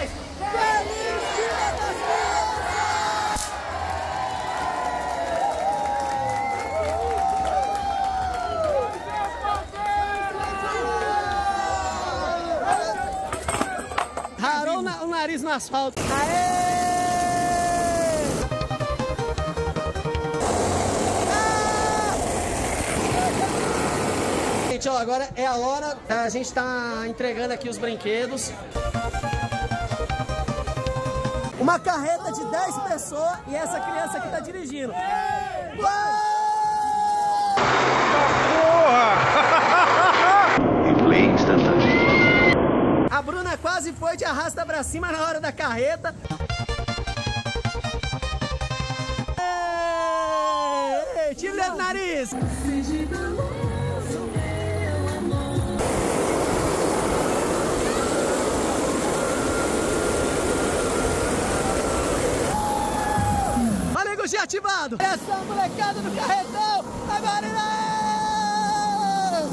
pais! Feliz Dia das Crianças! Rarou o nariz no asfalto. Aê! Gente, ó, agora é a hora, a gente tá entregando aqui os brinquedos. Uma carreta de 10 pessoas e essa criança aqui tá dirigindo. A Bruna quase foi de arrasta pra cima na hora da carreta. Tira o dedo do nariz. Olha ativado. Essa molecada do carretão. Agora não.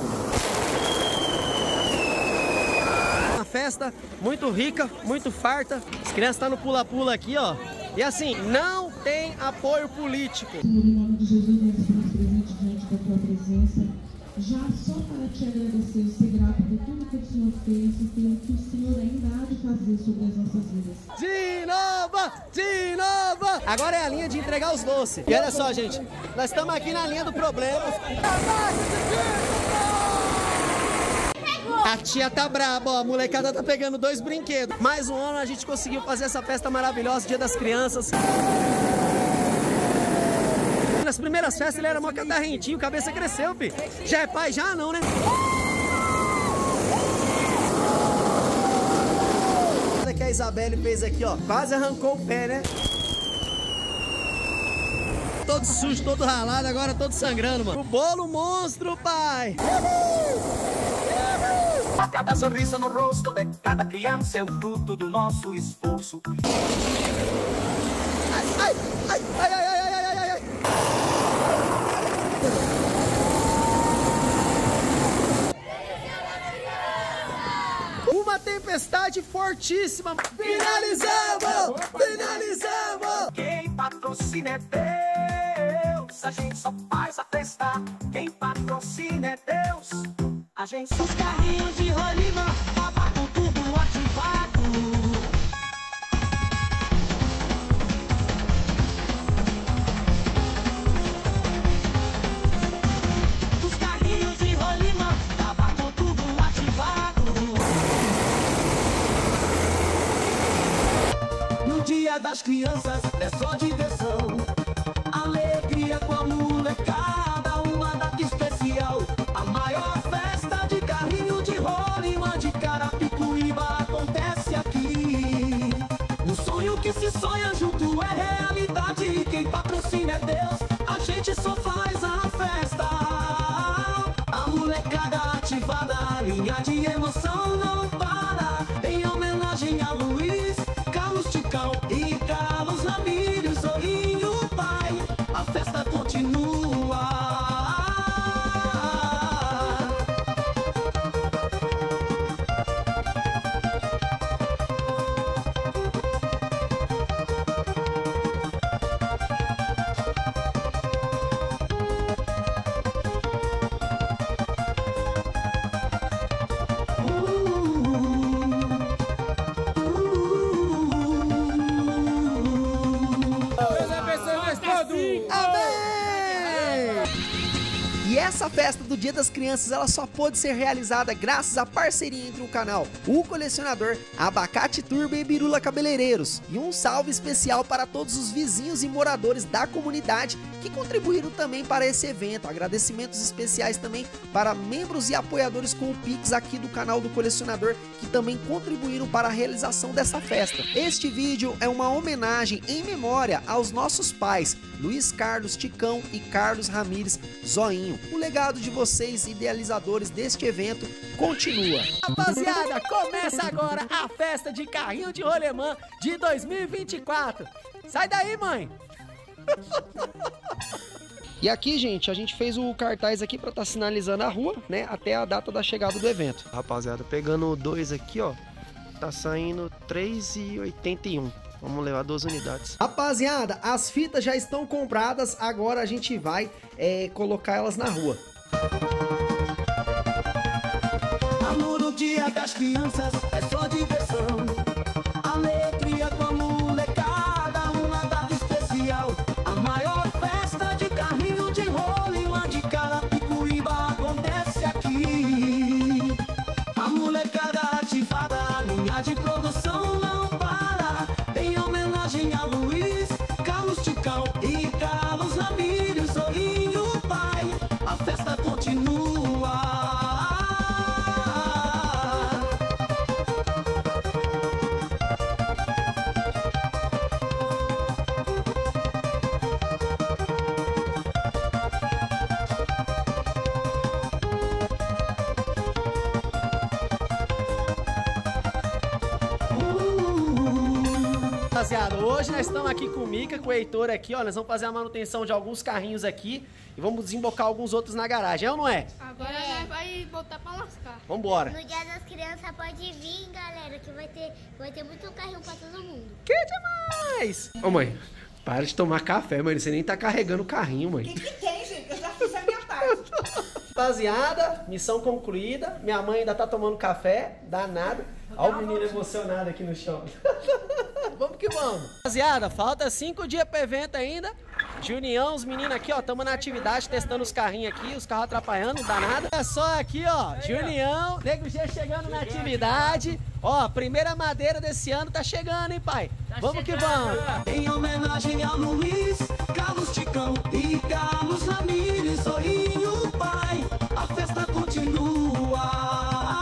Uma festa muito rica, muito farta. As crianças estão no pula-pula aqui, ó. E assim, não tem apoio político. Senhor, em nome de Jesus, nós estamos presentes diante da tua presença. Já só para te agradecer e ser grato por tudo que o Senhor fez e pelo que o Senhor ainda há de fazer sobre as nossas vidas. De novo! De novo! Agora é a linha de entregar os doces. E olha só, gente, nós estamos aqui na linha do problema. A tia tá braba, ó, a molecada tá pegando 2 brinquedos. Mais um ano a gente conseguiu fazer essa festa maravilhosa, Dia das Crianças. Nas primeiras festas ele era mó catarrentinho, cabeça cresceu, fi. Já é pai? Já não, né? Olha que a Isabelle fez aqui, ó. Quase arrancou o pé, né? Todo sujo, todo ralado, agora todo sangrando, mano. O bolo monstro, pai! Cada sorriso no rosto de cada criança é o fruto do nosso esforço. Ai, ai, ai, ai, ai, ai, ai, ai, ai. Uma tempestade fortíssima. Finalizamos! Finalizamos! Quem patrocina é Deus, a gente só faz a festa. Quem patrocina é Deus, a gente só... Os carrinhos de rolimã, tava com tudo ativado. Os carrinhos de rolimã, tava com tudo ativado. No Dia das Crianças é só diversão, alegria com a molecada, uma data especial. A maior festa de carrinho de rolimã de Carapicuíba acontece aqui. O sonho que se sonha junto é realidade, e quem patrocina é Deus, a gente só faz a festa. A molecada ativada, a linha de emoção não para. Em homenagem a Luiz, Carlos Ticão e Carlos Ramírez, Zoinho pai, a festa continua. E essa festa do Dia das Crianças, ela só pôde ser realizada graças à parceria entre o canal O Colecionador, Abacate Turbo e Birula Cabeleireiros. E um salve especial para todos os vizinhos e moradores da comunidade que contribuíram também para esse evento. Agradecimentos especiais também para membros e apoiadores com o Pix aqui do canal do Colecionador, que também contribuíram para a realização dessa festa. Este vídeo é uma homenagem em memória aos nossos pais, Luiz Carlos Ticão e Carlos Ramírez Zoinho. O legado de vocês, idealizadores deste evento, continua. Rapaziada, começa agora a festa de carrinho de rolemã de 2024. Sai daí, mãe! E aqui, gente, a gente fez o cartaz aqui pra estar sinalizando a rua, né, até a data da chegada do evento. Rapaziada, pegando 2 aqui, ó, Tá saindo 3,81. Vamos levar 2 unidades. Rapaziada, as fitas já estão compradas, agora a gente vai colocar elas na rua. Amor, o dia das crianças é só diversão. Alegria com a molecada, uma data especial. A maior festa de carrinho de rolimã de Carapicuíba acontece aqui. A molecada ativada, a linha de produção não para. Em homenagem a Luiz, Carlos Ticão e Carlos Ramírez, Sorinho Pai, a festa continua. Rapaziada, hoje nós estamos aqui com o Mica, com o Heitor aqui, ó. Nós vamos fazer a manutenção de alguns carrinhos aqui e vamos desembocar alguns outros na garagem, é ou não é? Agora nós vai botar pra lascar. Vambora. No dia das crianças pode vir, galera, que vai ter muito carrinho pra todo mundo. Que demais! Ô mãe, para de tomar café, mãe. Você nem tá carregando o carrinho, mãe. O que tem, gente? Eu já fiz a minha parte. Rapaziada, missão concluída. Minha mãe ainda tá tomando café, danado. Olha o menino emocionado aqui no chão. Vamos que vamos. Rapaziada, falta 5 dias pro evento ainda. Junião, os meninos aqui, ó, tamo na atividade, testando os carrinhos aqui, os carros atrapalhando, não dá nada. É só aqui, ó, Junião, Nego G chegando na atividade. Ó, primeira madeira desse ano tá chegando, hein, pai? Vamos que vamos. Em homenagem a Luiz, Carlos Ticão e Carlos Ramírez, Sorinho Pai, a festa continua.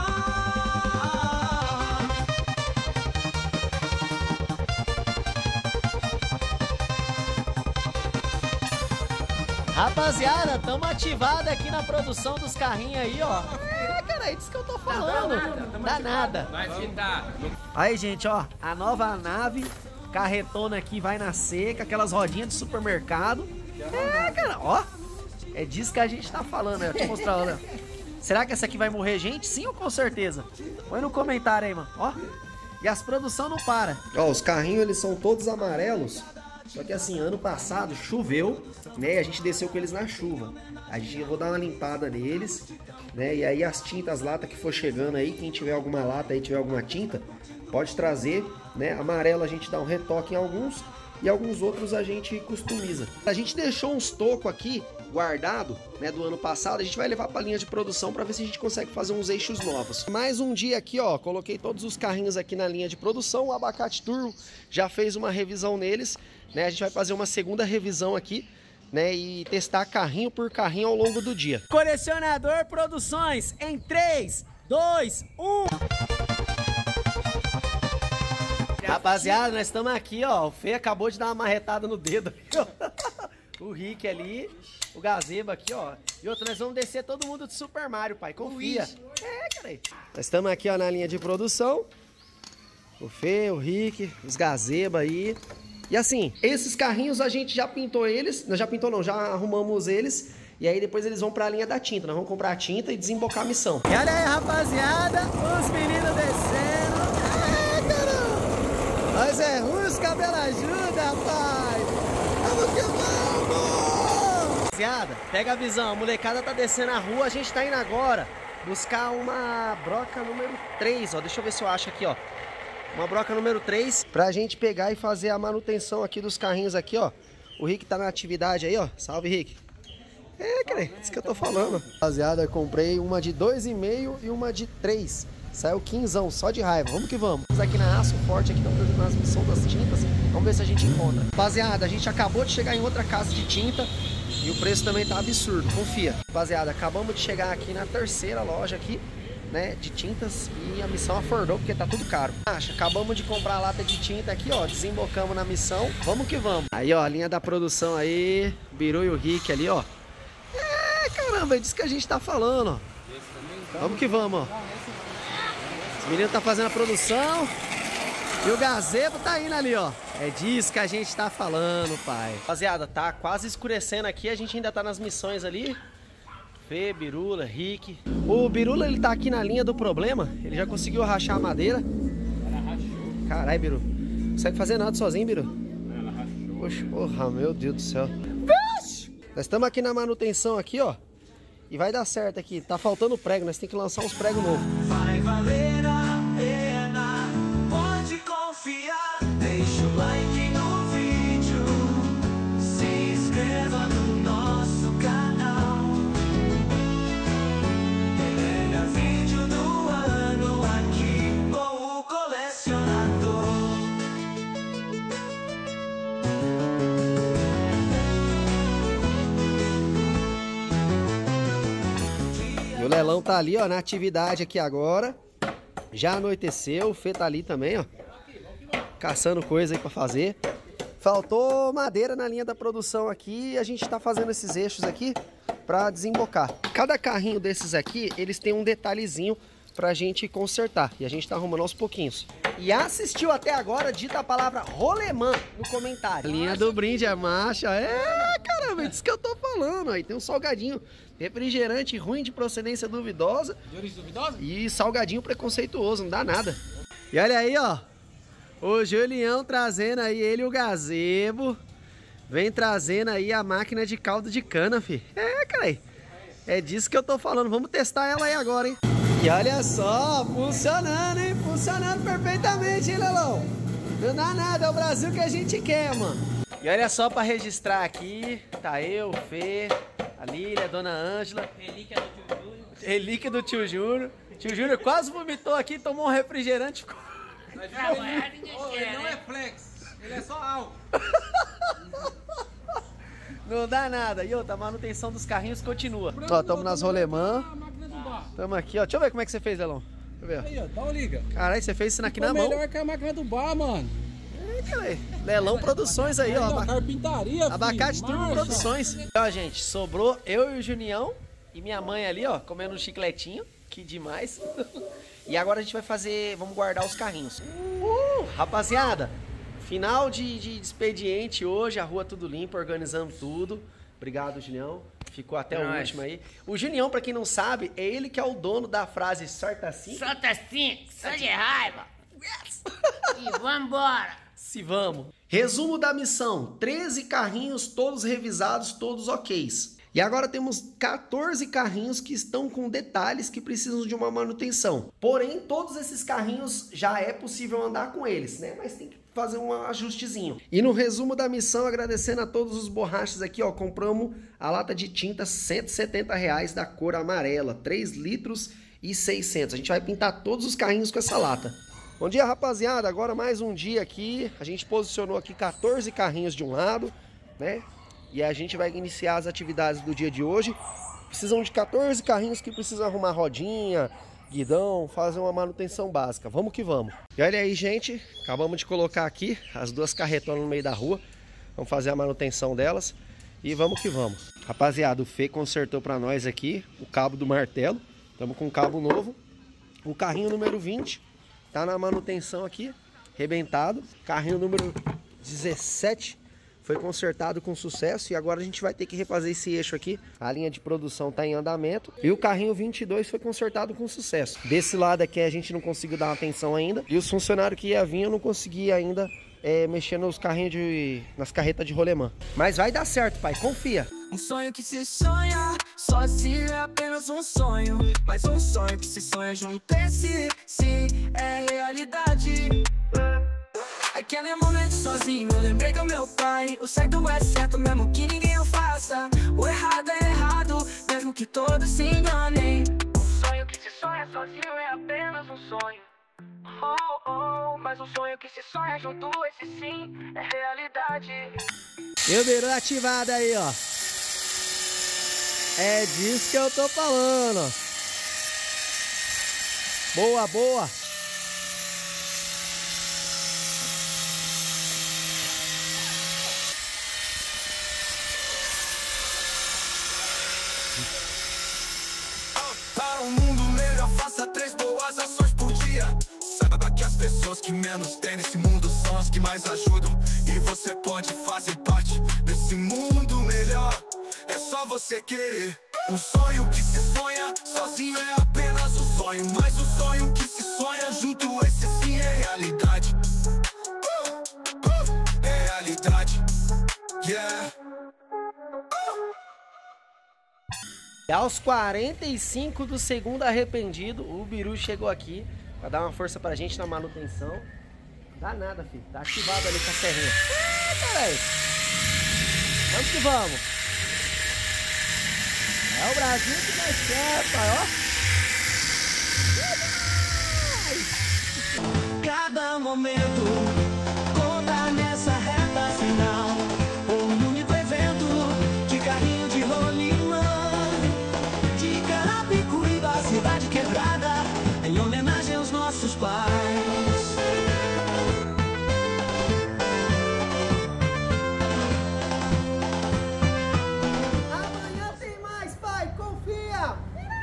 Rapaziada, tamo ativado aqui na produção dos carrinhos aí, ó. Cara, é disso que eu tô falando. Dá nada. Vai fitar. Aí, gente, ó, a nova nave carretona aqui vai nascer com aquelas rodinhas de supermercado. Cara, ó. É disso que a gente tá falando, né? Deixa eu mostrar, olha. Será que essa aqui vai morrer gente? Sim ou com certeza? Põe no comentário aí, mano. Ó. E as produção não para. Ó, os carrinhos, eles são todos amarelos. Só que assim, ano passado choveu, né? A gente desceu com eles na chuva. Eu vou dar uma limpada neles, né? E aí as tintas, lata que for chegando aí, quem tiver alguma lata aí, tiver alguma tinta, pode trazer, né? Amarelo a gente dá um retoque em alguns e alguns outros a gente customiza. A gente deixou uns tocos aqui guardado, né, do ano passado. A gente vai levar para linha de produção para ver se a gente consegue fazer uns eixos novos. Mais um dia aqui, ó, coloquei todos os carrinhos aqui na linha de produção. O Abacate Turbo já fez uma revisão neles, né? A gente vai fazer uma segunda revisão aqui, né, e testar carrinho por carrinho ao longo do dia. Colecionador Produções em 3, 2, 1. Rapaziada, nós estamos aqui, ó. O Fê acabou de dar uma marretada no dedo. O Rick ali, o Gazeba aqui, ó. E outro, nós vamos descer todo mundo de Super Mario, pai. Confia. Cara. Nós estamos aqui, ó, na linha de produção. O Fê, o Rick, os Gazeba aí. E assim, esses carrinhos a gente já pintou eles. Não, já pintou não, já arrumamos eles. E aí depois eles vão pra linha da tinta. Nós vamos comprar a tinta e desembocar a missão. E olha aí, rapaziada, os meninos descendo. Caramba! Mas é ruim, os cabelos ajudam, pai. Vamos que vamos! Rapaziada, pega a visão. A molecada tá descendo a rua. A gente tá indo agora buscar uma broca número 3, ó. Deixa eu ver se eu acho aqui, ó. Uma broca número 3 pra gente pegar e fazer a manutenção aqui dos carrinhos aqui, ó. O Rick tá na atividade aí, ó. Salve, Rick. Cara, é isso que eu tô falando. Rapaziada, eu comprei uma de 2,5 e uma de 3. Saiu 15, só de raiva. Vamos que vamos. Estamos aqui na Aço Forte, aqui estamos fazendo nas missões das tintas. Vamos ver se a gente encontra. Rapaziada, a gente acabou de chegar em outra casa de tinta e o preço também tá absurdo, confia. Rapaziada, acabamos de chegar aqui na terceira loja aqui, né, de tintas, e a missão afordou porque tá tudo caro. Acabamos de comprar a lata de tinta aqui, ó, desembocamos na missão, vamos que vamos. Aí, ó, a linha da produção aí, Biru e o Rick ali, ó. Caramba, é disso que a gente tá falando, ó. Vamos que vamos, ó. Os meninos tá fazendo a produção e o Gazebo tá indo ali, ó. É disso que a gente tá falando, pai. Rapaziada, tá quase escurecendo aqui, a gente ainda tá nas missões ali. Fê, Birula, Rick. O Birula, ele tá aqui na linha do problema. Ele já conseguiu rachar a madeira. Caralho, Biru. Não consegue fazer nada sozinho, Biru? Poxa, porra, meu Deus do céu. Nós estamos aqui na manutenção aqui, ó. E vai dar certo aqui. Tá faltando prego, nós temos que lançar uns pregos novos. Vai valer a pena, pode confiar. Deixa o like no vídeo, se inscreva no nosso canal. Melhor vídeo do ano aqui com o colecionador. E o Lelão tá ali, ó, na atividade aqui agora. Já anoiteceu, o Fê tá ali também, ó. Caçando coisa aí pra fazer. Faltou madeira na linha da produção aqui e a gente tá fazendo esses eixos aqui pra desembocar. Cada carrinho desses aqui, eles têm um detalhezinho pra gente consertar. E a gente tá arrumando aos pouquinhos. E assistiu até agora, dita a palavra rolemã no comentário. Linha do brinde é marcha. É, caramba, é disso que eu tô falando. Aí tem um salgadinho, refrigerante ruim de procedência duvidosa. De origem duvidosa? E salgadinho preconceituoso, não dá nada. E olha aí, ó. O Julião trazendo aí ele e o gazebo. Vem trazendo aí a máquina de caldo de cana, fi. É, cara. É disso que eu tô falando. Vamos testar ela aí agora, hein? E olha só, funcionando, hein? Funcionando perfeitamente, hein, Lelão? Não dá nada, é o Brasil que a gente quer, mano. E olha só pra registrar aqui. Tá eu, o Fê, a Lília, a Dona Ângela. Relíquia do tio Júnior. Relíquia do tio Júnior. Tio Júnior quase vomitou aqui, tomou um refrigerante. Ficou... Ele não é flex, ele é só álcool. Não dá nada. E outra, a manutenção dos carrinhos continua. Ó, estamos nas rolemã. Estamos aqui, ó. Deixa eu ver como é que você fez, Lelão. Deixa eu ver. Aí, ó, dá uma liga. Caralho, você fez isso aqui na mão. Melhor que a máquina do bar, mano. Lelão Produções aí, ó. Carpintaria, Abacate Turbo Produções. Ó, gente, sobrou eu e o Junião e minha mãe ali, ó, comendo um chicletinho. Que demais. E agora a gente vai fazer, vamos guardar os carrinhos. Rapaziada, final de expediente hoje, a rua tudo limpa, organizando tudo. Obrigado, Julião. Ficou até o último aí. O Julião, pra quem não sabe, é ele que é o dono da frase sorta assim. Solta assim, só de raiva. Yes. E vambora. Se vamos. Resumo da missão: 13 carrinhos, todos revisados, todos oks. E agora temos 14 carrinhos que estão com detalhes que precisam de uma manutenção. Porém, todos esses carrinhos já é possível andar com eles, né? Mas tem que fazer um ajustezinho. E no resumo da missão, agradecendo a todos os borrachas aqui, ó, compramos a lata de tinta R$170 da cor amarela, 3 litros e 600. A gente vai pintar todos os carrinhos com essa lata. Bom dia, rapaziada. Agora mais um dia aqui. A gente posicionou aqui 14 carrinhos de um lado, né? E a gente vai iniciar as atividades do dia de hoje. Precisam de 14 carrinhos que precisam arrumar rodinha, guidão, fazer uma manutenção básica. Vamos que vamos. E olha aí, gente. Acabamos de colocar aqui as duas carretonas no meio da rua. Vamos fazer a manutenção delas. E vamos que vamos. Rapaziada, o Fê consertou para nós aqui o cabo do martelo. Estamos com um cabo novo. O carrinho número 20 tá na manutenção aqui, rebentado. Carrinho número 17 foi consertado com sucesso e agora a gente vai ter que refazer esse eixo aqui. A linha de produção está em andamento. E o carrinho 22 foi consertado com sucesso. Desse lado aqui a gente não conseguiu dar atenção ainda. E os funcionários que ia vir eu não consegui ainda mexer nos carrinhos nas carretas de rolemã. Mas vai dar certo, pai. Confia. Um sonho que se sonha sozinho é apenas um sonho. Mas um sonho que se sonha junto, esse sim é realidade. Aquele momento sozinho, eu lembrei do meu pai. O certo é certo, mesmo que ninguém o faça. O errado é errado, mesmo que todos se enganem. Um sonho que se sonha sozinho é apenas um sonho. Mas um sonho que se sonha junto, esse sim é realidade. Eu virou ativado aí, ó. É disso que eu tô falando, ó. Boa, boa. Para um mundo melhor, faça 3 boas ações por dia. Saiba que as pessoas que menos têm nesse mundo são as que mais ajudam. E você pode fazer parte desse mundo melhor. É só você querer. Um sonho que se sonha sozinho é apenas um sonho. Mas um sonho que se sonha junto, esse sim é realidade. E aos 45 do segundo arrependido, o Biru chegou aqui pra dar uma força pra gente na manutenção. Dá nada, filho. Tá ativado ali com a serrinha. Caralho. Vamos que vamos. É o Brasil que nós quer, pai, ó. Cada momento conta nessa reta final. Um único evento de carrinho de rolimã, de Carapicuíba, cidade quebrada, em homenagem aos nossos pais. Amanhã tem mais, pai, confia!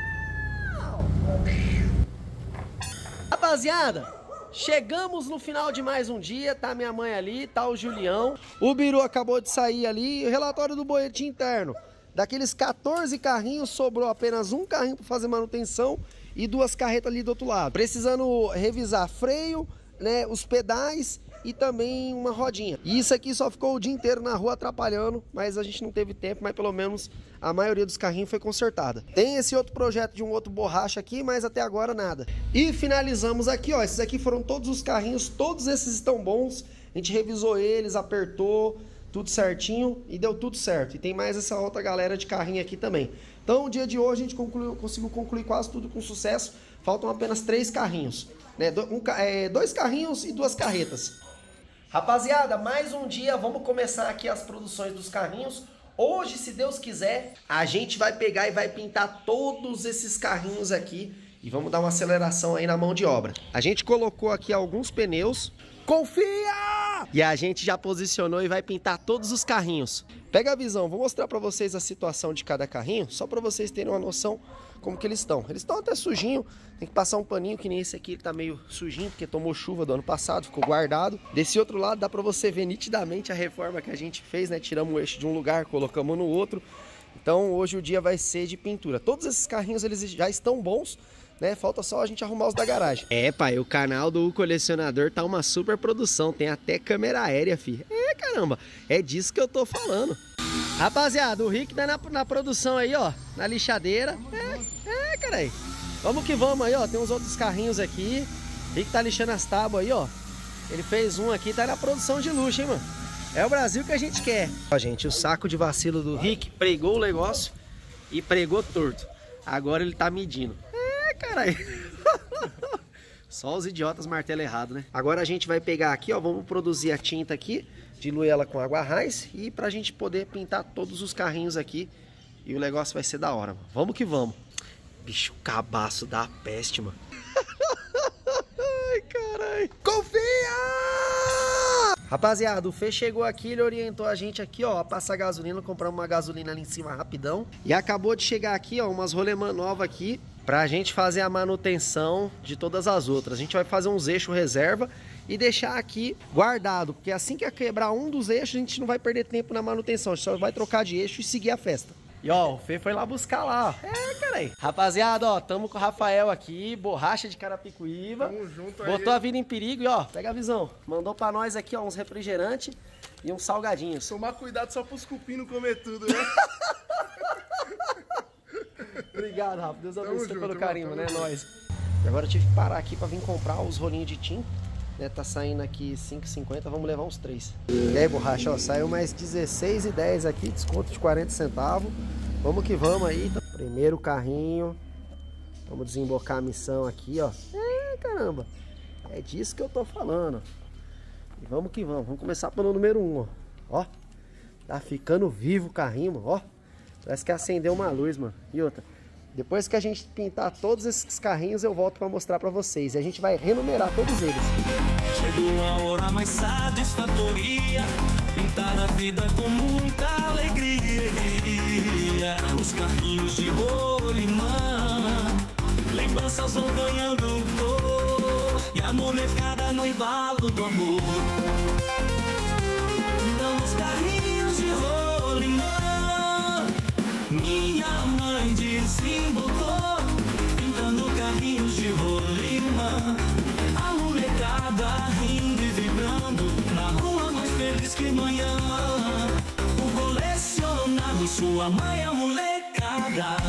Rapaziada, chegamos no final de mais um dia, tá minha mãe ali, tá o Julião. O Biru acabou de sair ali, o relatório do boletim interno. Daqueles 14 carrinhos, sobrou apenas um carrinho para fazer manutenção e 2 carretas ali do outro lado. Precisando revisar freio, né, os pedais e também uma rodinha. E isso aqui só ficou o dia inteiro na rua atrapalhando, mas a gente não teve tempo, mas pelo menos a maioria dos carrinhos foi consertada. Tem esse outro projeto de um outro borracha aqui, mas até agora nada. E finalizamos aqui, ó, esses aqui foram todos os carrinhos, todos esses estão bons. A gente revisou eles, apertou, tudo certinho e deu tudo certo. E tem mais essa outra galera de carrinho aqui também. Então, o dia de hoje a gente conseguiu concluir quase tudo com sucesso. Faltam apenas 3 carrinhos, né? 2 carrinhos e 2 carretas. Rapaziada, mais um dia, vamos começar aqui as produções dos carrinhos. Hoje, se Deus quiser, a gente vai pegar e vai pintar todos esses carrinhos aqui e vamos dar uma aceleração aí na mão de obra. A gente colocou aqui alguns pneus. Confia! E a gente já posicionou e vai pintar todos os carrinhos. Pega a visão, vou mostrar pra vocês a situação de cada carrinho, só pra vocês terem uma noção como que eles estão. Eles estão até sujinho, tem que passar um paninho, que nem esse aqui, ele tá meio sujinho, porque tomou chuva do ano passado, ficou guardado. Desse outro lado dá pra você ver nitidamente a reforma que a gente fez, né? Tiramos o eixo de um lugar, colocamos no outro. Então hoje o dia vai ser de pintura. Todos esses carrinhos eles já estão bons, né? Falta só a gente arrumar os da garagem. É, pai, o canal do Colecionador tá uma super produção. Tem até câmera aérea, fi. É, caramba, é disso que eu tô falando. Rapaziada, o Rick tá na produção aí, ó, na lixadeira. Carai. Vamos que vamos aí, ó. Tem uns outros carrinhos aqui. O Rick tá lixando as tábuas aí, ó. Ele fez um aqui, tá na produção de luxo, hein, mano. É o Brasil que a gente quer. Ó, gente, o saco de vacilo do Rick pregou o negócio e pregou torto. Agora ele tá medindo. Caralho. Só os idiotas martelam errado, né? Agora a gente vai pegar aqui, ó, vamos produzir a tinta aqui, diluir ela com água raiz e pra gente poder pintar todos os carrinhos aqui e o negócio vai ser da hora, mano. Vamos que vamos. Bicho, cabaço da peste, mano. Ai, caralho. Confia! Rapaziada, o Fê chegou aqui, ele orientou a gente aqui, ó, a passar gasolina, compramos uma gasolina ali em cima rapidão. E acabou de chegar aqui, ó, umas rolemã novas aqui, pra gente fazer a manutenção de todas as outras. A gente vai fazer uns eixos reserva e deixar aqui guardado, porque assim que quebrar um dos eixos, a gente não vai perder tempo na manutenção, a gente só vai trocar de eixo e seguir a festa. E ó, o Fê foi lá buscar lá, ó. Carai. Rapaziada, ó, tamo com o Rafael aqui, borracha de Carapicuíba. Tamo junto aí. Botou a vida em perigo e ó, pega a visão. Mandou pra nós aqui, ó, uns refrigerantes e uns salgadinhos. Tomar cuidado só pros cupim não comer tudo, né? Obrigado, Rafa. Deus abençoe pelo carinho, né? Nós. E agora eu tive que parar aqui pra vir comprar os rolinhos de tinta. Né, tá saindo aqui R$5,50, vamos levar uns 3. E aí, borracha, ó, saiu mais R$16,10 aqui, desconto de 40 centavos. Vamos que vamos aí. Primeiro carrinho. Vamos desembocar a missão aqui, ó. Caramba. É disso que eu tô falando. E vamos que vamos. Vamos começar pelo número 1, ó. Ó. Tá ficando vivo o carrinho, mano. Ó. Parece que acendeu uma luz, mano. E outra. Depois que a gente pintar todos esses carrinhos, eu volto pra mostrar pra vocês. E a gente vai renumerar todos eles. Chegou a hora mais satisfatória, pintar a vida com muita alegria. Os carrinhos de rolimã, lembranças vão ganhando cor, e a molecada no embalo do amor. Então os carrinhos de rolimã, minha mãe desembolou, pintando carrinhos de rolimã. A molecada rindo e vibrando, na rua mais feliz que manhã. O colecionado, sua mãe, a molecada. estrada.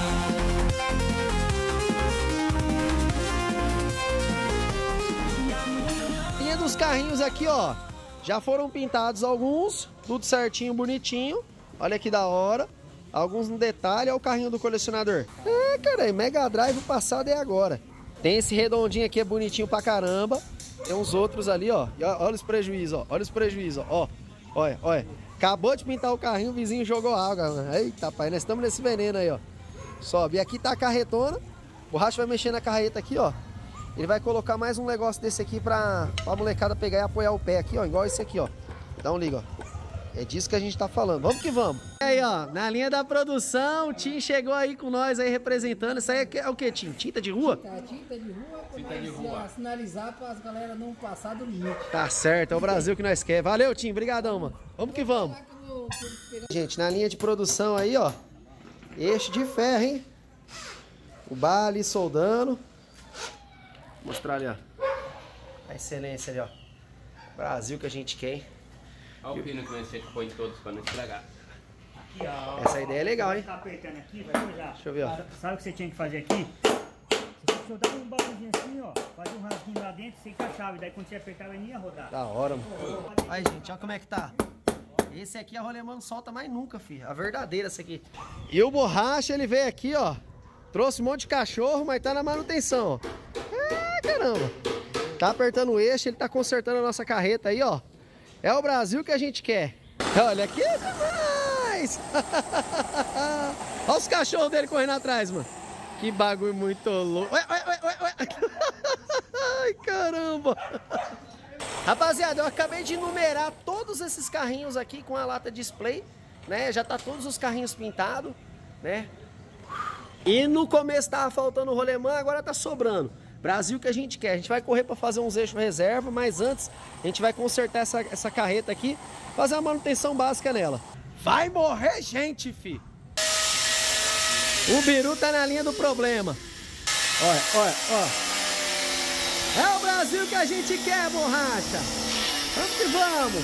Linha dos carrinhos aqui, ó. Já foram pintados alguns, tudo certinho, bonitinho. Olha que da hora. Alguns no detalhe, olha o carrinho do colecionador. É, cara, Mega Drive passado é agora. Tem esse redondinho aqui, é bonitinho pra caramba. Tem uns outros ali, ó. E olha os prejuízos, ó. Olha os prejuízos, ó. Olha, olha. Acabou de pintar o carrinho, o vizinho jogou água, mano. Eita, pai, nós estamos nesse veneno aí, ó. Sobe. E aqui tá a carretona. O Borracha vai mexer na carreta aqui, ó. Ele vai colocar mais um negócio desse aqui pra molecada pegar e apoiar o pé aqui, ó. Igual esse aqui, ó. Dá um liga, ó. É disso que a gente tá falando. Vamos que vamos. E aí, ó, na linha da produção, o Tim chegou aí com nós aí representando. Isso aí é o que, Tim? Tinta de rua? Tinta de rua, sinalizar para as galera não passar do limite. Tá certo, é o Brasil que nós quer. Valeu, Tim, brigadão, mano. Vamos que vamos. Gente, na linha de produção aí, ó, eixo de ferro, hein? O bar ali soldando. Vou mostrar ali, ó. A excelência ali, ó. Brasil que a gente quer, hein? Olha o pino que você põe todos para não estragar. Aqui, ó. Essa ideia é legal, hein? Tá apertando aqui, vai já. Deixa eu ver, ó. Sabe o que você tinha que fazer aqui? Você soltava um bagulhinho assim, ó. Fazia um rasguinho lá dentro, você encaixava. Daí quando você apertava, ele ia rodar. Da hora, mano. Aí, gente, olha como é que tá. Esse aqui a Rolemã não solta mais nunca, filho. A verdadeira essa aqui. E o Borracha, ele veio aqui, ó. Trouxe um monte de cachorro, mas tá na manutenção, ó. É, caramba. Tá apertando o eixo, ele tá consertando a nossa carreta aí, ó. É o Brasil que a gente quer. Olha aqui é demais. Olha os cachorros dele correndo atrás, mano. Que bagulho muito louco. Ué. Ai, caramba. Rapaziada, eu acabei de numerar todos esses carrinhos aqui com a lata display, né? Já tá todos os carrinhos pintados, né? E no começo tava faltando o rolemã, agora tá sobrando. Brasil que a gente quer. A gente vai correr para fazer uns eixos reserva, mas antes a gente vai consertar essa carreta aqui, fazer a manutenção básica nela. Vai morrer gente, fi! O Biru tá na linha do problema. Olha. É o Brasil que a gente quer, Borracha. Vamos que vamos.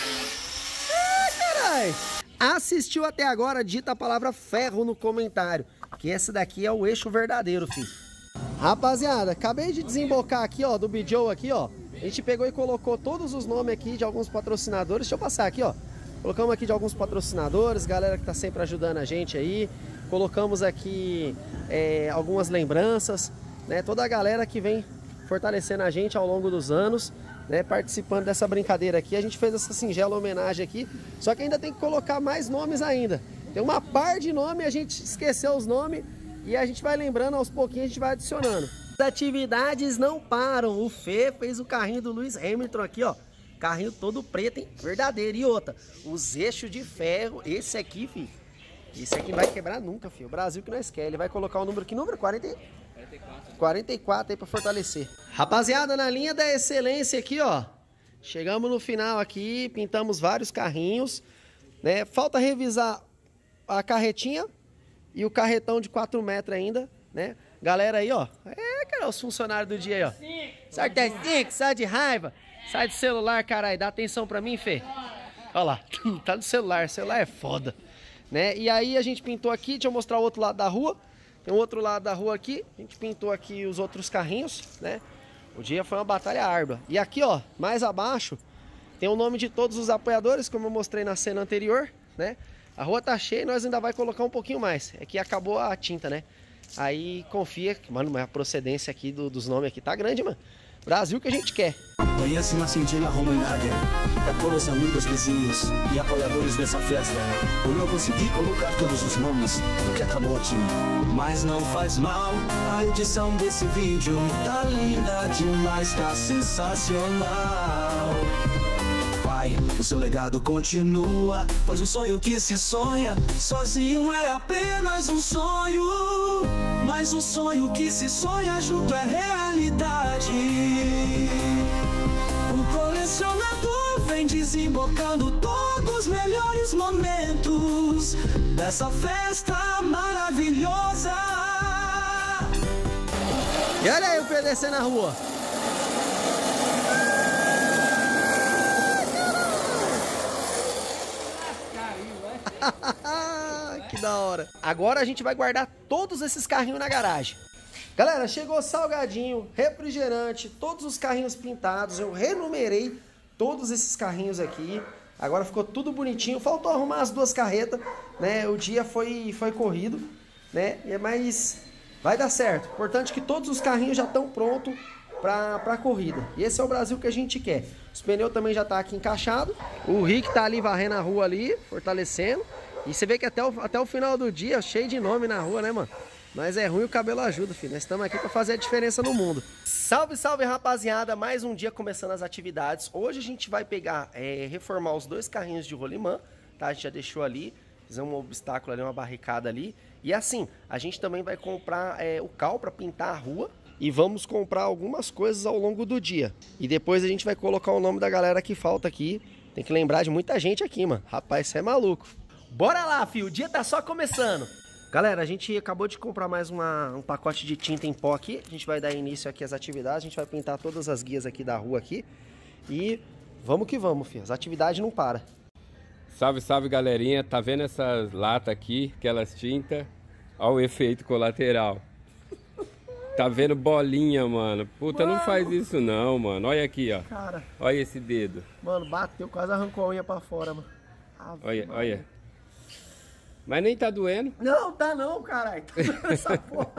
Carai. Assistiu até agora, digita a palavra ferro no comentário, que esse daqui é o eixo verdadeiro, filho. Rapaziada, acabei de desembocar aqui, ó, do Bijoe aqui, ó. A gente pegou e colocou todos os nomes aqui de alguns patrocinadores. Deixa eu passar aqui, ó. Colocamos aqui de alguns patrocinadores, galera que tá sempre ajudando a gente aí. Colocamos aqui algumas lembranças, né? Toda a galera que vem fortalecendo a gente ao longo dos anos, né? Participando dessa brincadeira aqui. A gente fez essa singela homenagem aqui, só que ainda tem que colocar mais nomes ainda. Tem uma par de nomes, a gente esqueceu os nomes. E a gente vai lembrando, aos pouquinhos a gente vai adicionando. As atividades não param. O Fê fez o carrinho do Lewis Hamilton aqui, ó. Carrinho todo preto, hein? Verdadeiro. E outra, os eixos de ferro. Esse aqui, filho. Esse aqui não vai quebrar nunca, filho. O Brasil que nós quer. Ele vai colocar o número, que número? 44 aí pra fortalecer. Rapaziada, na linha da excelência aqui, ó. Chegamos no final aqui, pintamos vários carrinhos, né? Falta revisar a carretinha e o carretão de 4 metros ainda, né? Galera aí, ó. Cara, os funcionários do dia aí, ó. Sai de 5, sai de raiva. Sai do celular, caralho. Dá atenção pra mim, Fê. Olha lá. Tá no celular. Celular é foda. Né? E aí a gente pintou aqui. Deixa eu mostrar o outro lado da rua. Tem um outro lado da rua aqui. A gente pintou aqui os outros carrinhos, né? O dia foi uma batalha árdua. E aqui, ó, mais abaixo, tem o nome de todos os apoiadores, como eu mostrei na cena anterior, né? A rua tá cheia e nós ainda vai colocar um pouquinho mais. É que acabou a tinta, né? Aí confia, mano, mas a procedência aqui dos nomes aqui tá grande, mano. Brasil que a gente quer. Conhece uma singela homenagem a todos os amigos, vizinhos e apoiadores dessa festa. Eu não consegui colocar todos os nomes do que acabou aqui, mas não faz mal. A edição desse vídeo tá linda demais, tá sensacional. Pai, o seu legado continua, pois o sonho que se sonha sozinho é apenas um sonho. Mas o sonho que se sonha junto é realidade. O colecionador vem desembocando todos os melhores momentos dessa festa maravilhosa. E olha aí o PDC na rua. Que da hora. Agora a gente vai guardar todos esses carrinhos na garagem. Galera, chegou salgadinho, refrigerante, todos os carrinhos pintados. Eu renumerei todos esses carrinhos aqui. Agora ficou tudo bonitinho. Faltou arrumar as 2 carretas, né? O dia foi corrido, né? Mas vai dar certo. Importante que todos os carrinhos já estão prontos pra corrida. E esse é o Brasil que a gente quer. Os pneus também já tá aqui encaixado. O Rick tá ali varrendo a rua ali, fortalecendo. E você vê que até o final do dia, cheio de nome na rua, né, mano? Mas é ruim, o cabelo ajuda, filho. Nós estamos aqui pra fazer a diferença no mundo. Salve, salve, rapaziada. Mais um dia começando as atividades. Hoje a gente vai pegar, reformar os 2 carrinhos de rolimã, tá? A gente já deixou ali, fizemos um obstáculo ali, uma barricada ali. E assim, a gente também vai comprar o cal pra pintar a rua. E vamos comprar algumas coisas ao longo do dia. E depois a gente vai colocar o nome da galera que falta aqui. Tem que lembrar de muita gente aqui, mano. Rapaz, você é maluco. Bora lá, filho. O dia tá só começando. Galera, a gente acabou de comprar mais um pacote de tinta em pó aqui. A gente vai dar início aqui às atividades. A gente vai pintar todas as guias aqui da rua aqui. E vamos que vamos, filho. As atividades não param. Salve, salve, galerinha. Tá vendo essas latas aqui, aquelas tintas? Olha o efeito colateral. Tá vendo bolinha, mano? Puta, mano, não faz isso não, mano. Olha aqui, ó. Cara. Olha esse dedo. Mano, bateu, quase arrancou a unha pra fora, mano. Olha, mano. Olha. Mas nem tá doendo. Não, tá não, caralho. Tá doendo essa porra.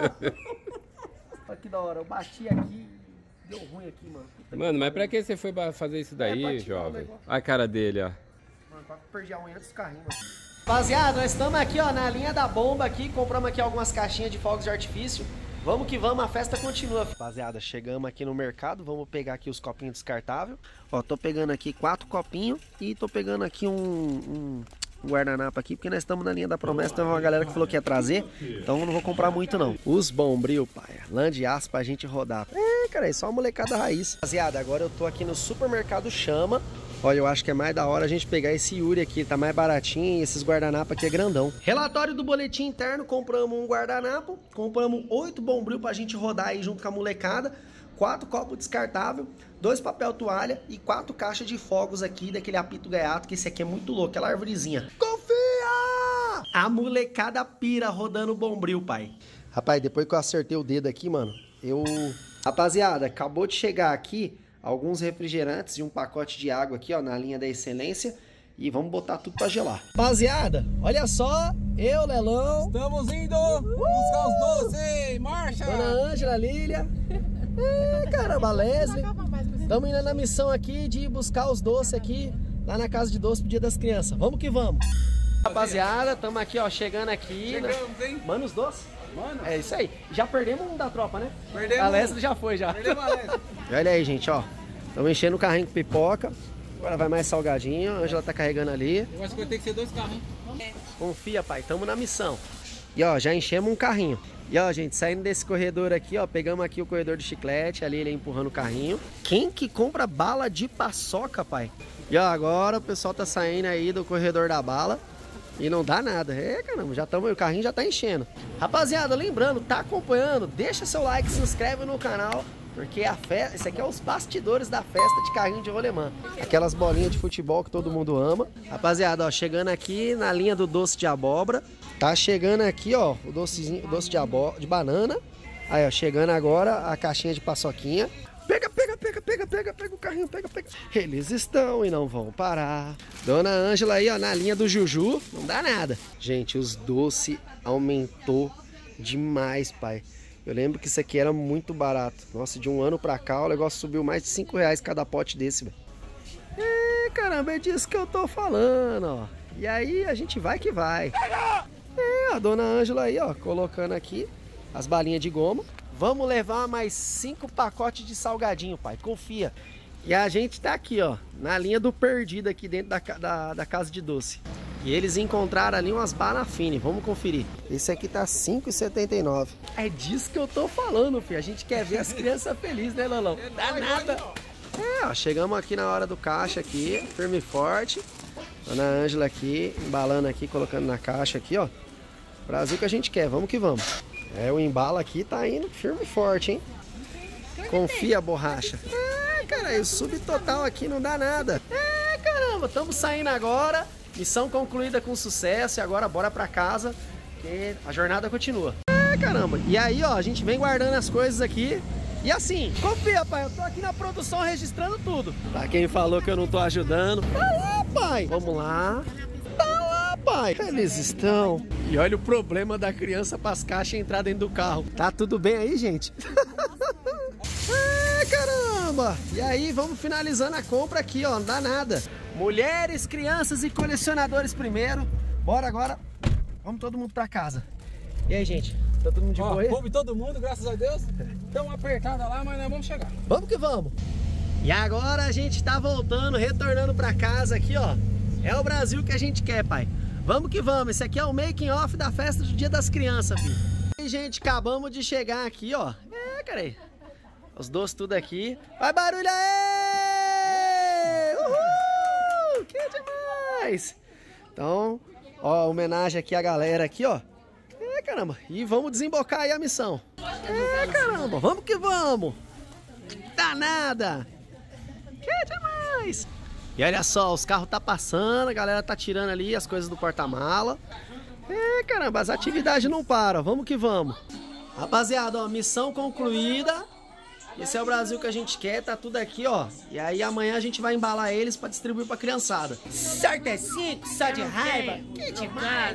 Olha que da hora. Eu bati aqui, deu ruim aqui, mano. Puta, mano, mas pra que você foi fazer isso daí, jovem? Olha a cara dele, ó. Mano, pra perder a unha antes do carrinho, mano. Rapaziada, nós estamos aqui, ó, na linha da bomba aqui. Compramos aqui algumas caixinhas de fogos de artifício. Vamos que vamos, a festa continua. Rapaziada, chegamos aqui no mercado, vamos pegar aqui os copinhos descartáveis. Ó, tô pegando aqui 4 copinhos e tô pegando aqui um guardanapo aqui, porque nós estamos na linha da promessa, tem uma galera que falou que ia trazer, então eu não vou comprar muito não. Os Bombril, pai, lã de aço pra gente rodar. Cara, é só uma molecada raiz. Rapaziada, agora eu tô aqui no supermercado Chama. Olha, eu acho que é mais da hora a gente pegar esse Yuri aqui, tá mais baratinho e esses guardanapos aqui é grandão. Relatório do boletim interno, compramos um guardanapo, compramos 8 Bombril pra gente rodar aí junto com a molecada, 4 copos descartáveis, 2 papel toalha e 4 caixas de fogos aqui daquele apito gaiato, que esse aqui é muito louco, aquela arvorezinha. Confia! A molecada pira rodando Bombril, pai. Rapaz, depois que eu acertei o dedo aqui, mano, Rapaziada, acabou de chegar aqui alguns refrigerantes e um pacote de água aqui, ó, na linha da excelência. E vamos botar tudo pra gelar. Rapaziada, olha só, eu, Lelão. Estamos indo buscar os doces, marcha! Dona Ângela, Lília. Caramba, Leslie. Estamos indo na missão aqui de buscar os doces aqui, lá na casa de doce pro Dia das Crianças. Vamos que vamos. Rapaziada, estamos aqui, ó, chegando aqui. Chegamos, hein? Mano, os doces. Mano. É isso aí. Já perdemos um da tropa, né? Perdemos. A Leslie já foi, já. Perdemos a Leslie. Olha aí, gente, ó. Estamos enchendo o carrinho com pipoca. Agora vai mais salgadinho. A Ângela tá carregando ali. Eu acho que vai ter que ser 2 carrinhos. Confia, pai. Tamo na missão. E, ó, já enchemos um carrinho. E, ó, gente, saindo desse corredor aqui, ó. Pegamos aqui o corredor de chiclete. Ali ele empurrando o carrinho. Quem que compra bala de paçoca, pai? E, ó, agora o pessoal tá saindo aí do corredor da bala. E não dá nada. Caramba, o carrinho já tá enchendo. Rapaziada, lembrando, tá acompanhando? Deixa seu like, se inscreve no canal. Porque a festa, esse aqui é os bastidores da festa de carrinho de rolemã. Aquelas bolinhas de futebol que todo mundo ama. Rapaziada, ó, chegando aqui na linha do doce de abóbora. Tá chegando aqui, ó, o doce de banana. Aí, ó, chegando agora a caixinha de paçoquinha. Pega o carrinho, pega. Eles estão e não vão parar. Dona Ângela aí, ó, na linha do Juju. Não dá nada. Gente, os doces aumentou demais, pai. Eu lembro que isso aqui era muito barato. Nossa, de um ano pra cá o negócio subiu mais de 5 reais cada pote desse, velho. Caramba, é disso que eu tô falando, ó. E aí a gente vai que vai. A dona Ângela aí, ó, colocando aqui as balinhas de goma. Vamos levar mais 5 pacotes de salgadinho, pai. Confia. E a gente tá aqui, ó, na linha do perdido aqui dentro da casa de doce. E eles encontraram ali umas Banafine. Vamos conferir. Esse aqui tá R$ 5,79. É disso que eu tô falando, filho. A gente quer ver as crianças felizes, né, Lolão? Dá nada. Ó, chegamos aqui na hora do caixa aqui, firme e forte. Dona Ângela aqui, embalando aqui, colocando na caixa aqui, ó. Brasil que a gente quer, vamos que vamos. O embalo aqui tá indo firme e forte, hein? Confia, borracha. Cara, o subtotal aqui não dá nada. Caramba, estamos saindo agora. Missão concluída com sucesso e agora bora pra casa, que a jornada continua. Ah, caramba. E aí, ó, a gente vem guardando as coisas aqui. E assim, confia, pai, eu tô aqui na produção registrando tudo. Pra quem falou que eu não tô ajudando, tá lá, pai. Vamos lá. Tá lá, pai. Eles estão. E olha o problema da criança pras caixas entrar dentro do carro. Tá tudo bem aí, gente? Ah, caramba. E aí, vamos finalizando a compra aqui, ó, não dá nada. Mulheres, crianças e colecionadores primeiro. Bora agora. Vamos todo mundo pra casa. E aí, gente? Tá todo mundo de boa aí? Coube todo mundo, graças a Deus. Deu uma apertada lá, mas nós vamos chegar. Vamos que vamos. E agora a gente tá voltando, retornando pra casa aqui, ó. É o Brasil que a gente quer, pai. Vamos que vamos. Esse aqui é o making off da festa do Dia das Crianças, filho. E, gente, acabamos de chegar aqui, ó. É, cara aí. Os doces tudo aqui. Vai barulho aí! Uhul! Que demais! Então, ó, homenagem aqui à galera aqui, ó. É, caramba. E vamos desembocar aí a missão. É, caramba. Vamos que vamos. Danada. Que demais. E olha só, os carros tá passando, a galera tá tirando ali as coisas do porta-mala. É, caramba, as atividades não param. Vamos que vamos. Rapaziada, ó, missão concluída. Esse é o Brasil que a gente quer, tá tudo aqui, ó. E aí amanhã a gente vai embalar eles pra distribuir pra criançada. Sorte é 5, só de raiva. Que demais.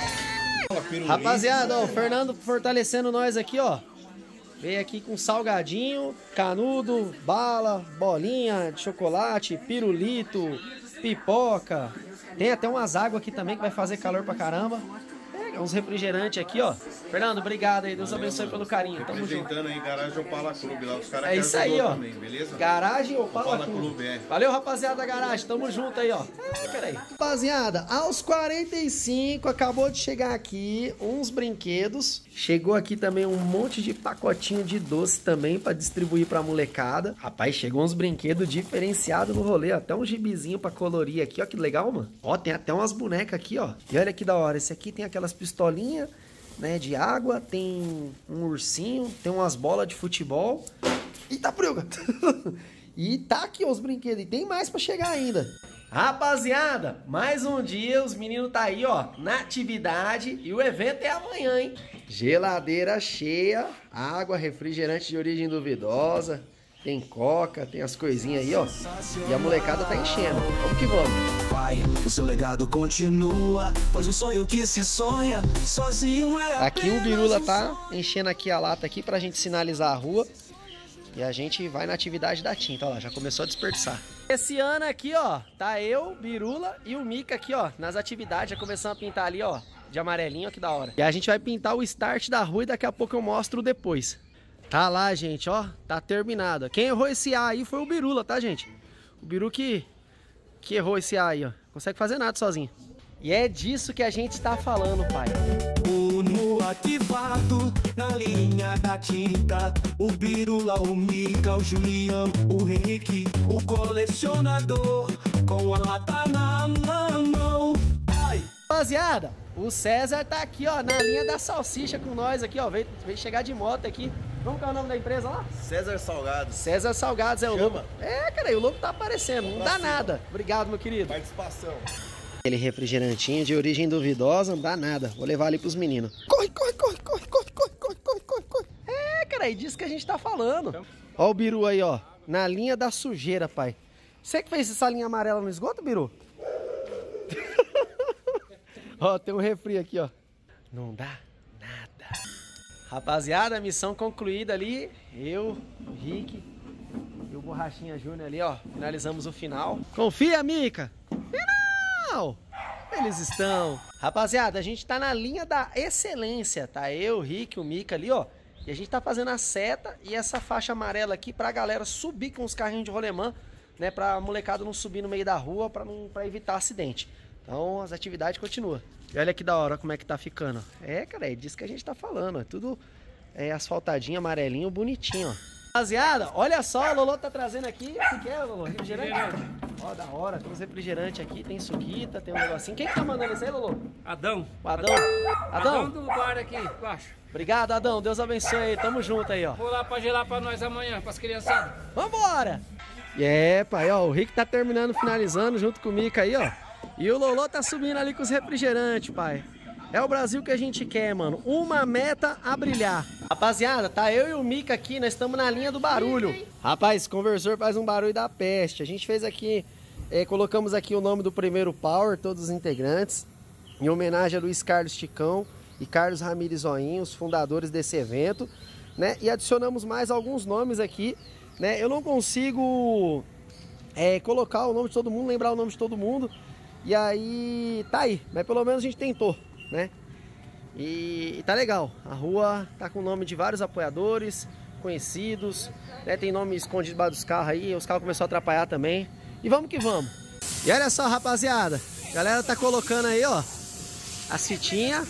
Rapaziada, ó, o Fernando fortalecendo nós aqui, ó. Veio aqui com salgadinho, canudo, bala, bolinha de chocolate, pirulito, pipoca. Tem até umas águas aqui também que vai fazer calor pra caramba. Uns refrigerantes aqui, ó. Fernando, obrigado aí. Deus abençoe pelo carinho. Tamo junto. Representando aí Garagem Opala Clube lá. Os caras é isso aí, ó. Também, beleza? Garagem Opala Clube, é. Valeu, rapaziada da Garagem. Tamo junto aí, ó. Peraí. Rapaziada, aos 45 acabou de chegar aqui uns brinquedos. Chegou aqui também um monte de pacotinho de doce também pra distribuir pra molecada. Rapaz, chegou uns brinquedos diferenciados no rolê. Até um gibizinho pra colorir aqui, ó. Que legal, mano. Ó, tem até umas bonecas aqui, ó. E olha que da hora. Esse aqui tem aquelas pistolinha, né, de água, tem um ursinho, tem umas bolas de futebol. Eita, prega! E tá aqui os brinquedos, e tem mais pra chegar ainda. Rapaziada, mais um dia, os meninos tá aí, ó, na atividade, e o evento é amanhã, hein? Geladeira cheia, água, refrigerante de origem duvidosa, tem coca, tem as coisinhas aí, ó. E a molecada tá enchendo. Vamos que vamos. Pai, o seu legado continua, pois o sonho que se sonha sozinho é. Aqui o Birula tá enchendo aqui a lata aqui pra gente sinalizar a rua. E a gente vai na atividade da tinta, ó lá, já começou a desperdiçar. Esse ano aqui, ó, tá eu, Birula e o Mica aqui, ó, nas atividades, já começamos a pintar ali, ó, de amarelinho, ó, que da hora. E a gente vai pintar o start da rua e daqui a pouco eu mostro depois. Tá lá, gente, ó, tá terminado. Quem errou esse A aí foi o Birula, tá, gente? O Biru que errou esse A aí, ó. Não consegue fazer nada sozinho. E é disso que a gente tá falando, pai. Uno ativado na linha da tinta. O Birula, o Mica, o Julião, o Henrique, o colecionador com a lata na mão. Ai. Rapaziada, o César tá aqui, ó, na linha da salsicha com nós aqui, ó. Veio chegar de moto aqui. Como que é o nome da empresa lá? César Salgados. César Salgados é o logo. É, cara, e o logo tá aparecendo, não dá nada. Obrigado, meu querido. Participação. Aquele refrigerantinho de origem duvidosa, não dá nada. Vou levar ali pros meninos. Corre, corre, corre, corre, corre, corre, corre, corre, corre, corre. É, cara, é disso que a gente tá falando. Ó o Biru aí, ó, na linha da sujeira, pai. Você que fez essa linha amarela no esgoto, Biru? Ó, tem um refri aqui, ó. Não dá nada. Rapaziada, missão concluída ali. Eu, o Rick e o Borrachinha Júnior ali, ó. Finalizamos o final. Confia, Mica. Final! Eles estão. Rapaziada, a gente tá na linha da excelência, tá? Eu, o Rick, o Mica ali, ó. E a gente tá fazendo a seta e essa faixa amarela aqui pra galera subir com os carrinhos de rolemã, né? Pra molecada não subir no meio da rua, pra evitar acidente. Então as atividades continuam. E olha que da hora como é que tá ficando. É, cara, é disso que a gente tá falando. É tudo asfaltadinho, amarelinho, bonitinho, ó. Rapaziada, olha só, a Lolo tá trazendo aqui. O que é, Lolo? Refrigerante? Ó, da hora, tem uns refrigerantes aqui, tem suquita, tem um negocinho. Quem que tá mandando isso aí, Lolo? Adão. O Adão? Adão do bar aqui, embaixo. Obrigado, Adão. Deus abençoe aí. Tamo junto aí, ó. Vou lá pra gelar pra nós amanhã, pras criançadas. Vambora! Pai, ó, o Rick tá terminando, finalizando junto com o Mica aí, ó. E o Lolô tá subindo ali com os refrigerantes, pai. É o Brasil que a gente quer, mano. Uma meta a brilhar. Rapaziada, tá eu e o Mika aqui, nós estamos na linha do barulho. Rapaz, esse conversor faz um barulho da peste. A gente fez aqui, colocamos aqui o nome do primeiro Power, todos os integrantes, em homenagem a Luiz Carlos Ticão e Carlos Ramires Zoinho, os fundadores desse evento, né? E adicionamos mais alguns nomes aqui, né? Eu não consigo colocar o nome de todo mundo, lembrar o nome de todo mundo. E aí, tá aí, mas pelo menos a gente tentou, né? E tá legal, a rua tá com o nome de vários apoiadores, conhecidos, né? Tem nome escondido debaixo dos carros aí, os carros começaram a atrapalhar também. E vamos que vamos. E olha só, rapaziada, a galera tá colocando aí, ó, a fitinha,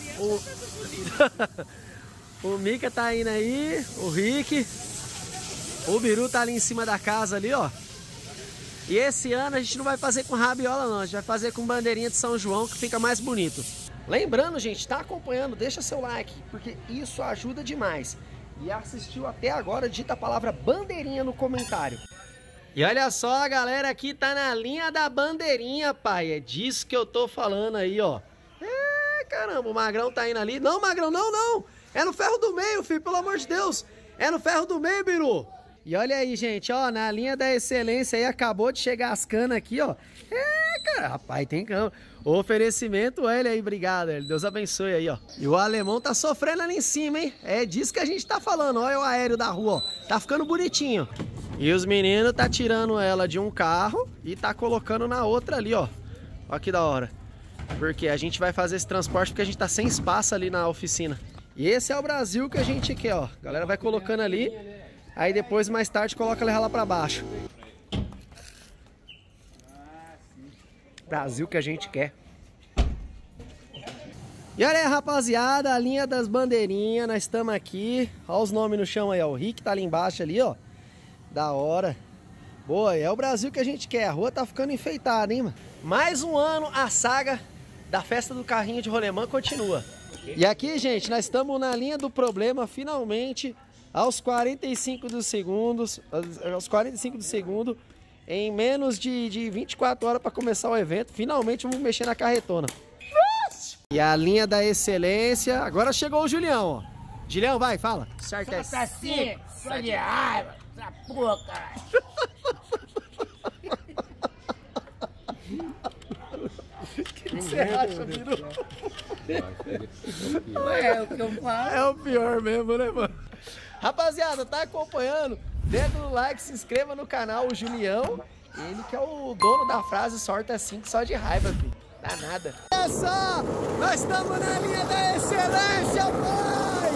o Mika tá indo aí, o Rick, o Biru tá ali em cima da casa ali, ó. E esse ano a gente não vai fazer com rabiola não, a gente vai fazer com bandeirinha de São João, que fica mais bonito. Lembrando, gente, tá acompanhando, deixa seu like, porque isso ajuda demais. E assistiu até agora, digita a palavra bandeirinha no comentário. E olha só, a galera aqui tá na linha da bandeirinha, pai. É disso que eu tô falando aí, ó. Caramba, o Magrão tá indo ali. Não, Magrão, não. É no ferro do meio, filho, pelo amor de Deus. É no ferro do meio, Biru. E olha aí, gente, ó, na linha da excelência aí, acabou de chegar as canas aqui, ó. Cara, rapaz, tem cama. O oferecimento, olha aí, obrigado, Deus abençoe aí, ó. E o alemão tá sofrendo ali em cima, hein? É disso que a gente tá falando, olha o aéreo da rua, ó. Tá ficando bonitinho. E os meninos tá tirando ela de um carro e tá colocando na outra ali, ó. Ó que da hora. Porque a gente vai fazer esse transporte porque a gente tá sem espaço ali na oficina. E esse é o Brasil que a gente quer, ó. A galera vai colocando ali, aí depois, mais tarde, coloca ela lá pra baixo. Brasil que a gente quer. E olha aí, rapaziada, a linha das bandeirinhas, nós estamos aqui. Olha os nomes no chão aí, ó. O Rick tá ali embaixo ali, ó. Da hora. Boa, é o Brasil que a gente quer. A rua tá ficando enfeitada, hein, mano? Mais um ano, a saga da festa do carrinho de rolemã continua. E aqui, gente, nós estamos na linha do problema, finalmente, aos 45 do segundo, em menos de 24 horas para começar o evento, finalmente vamos mexer na carretona. E a linha da excelência, agora chegou o Julião, ó. Julião, vai, fala. Certo, assim, só de raiva, essa porra, caralho. O que você acha, Biru? É o que eu falo. É o pior mesmo, né, mano? Rapaziada, tá acompanhando? Dedo no like, se inscreva no canal, o Julião. Ele que é o dono da frase sorte assim, só de raiva, filho. Dá nada. Olha só, nós estamos na linha da excelência, pai!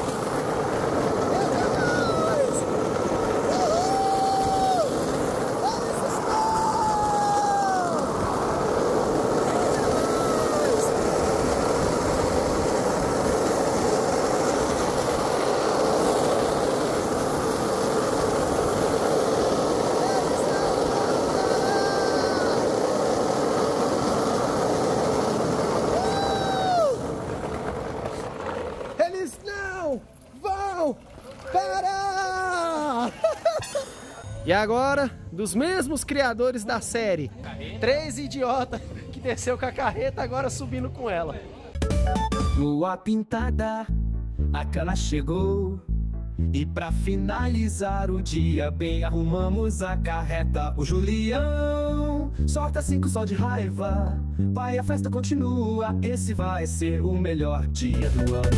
E agora, dos mesmos criadores da série, 3 idiotas que desceu com a carreta, agora subindo com ela. Lua pintada, a cana chegou. E pra finalizar o dia bem, arrumamos a carreta. O Julião sorta 5 só de raiva. Pai, a festa continua, esse vai ser o melhor dia do ano.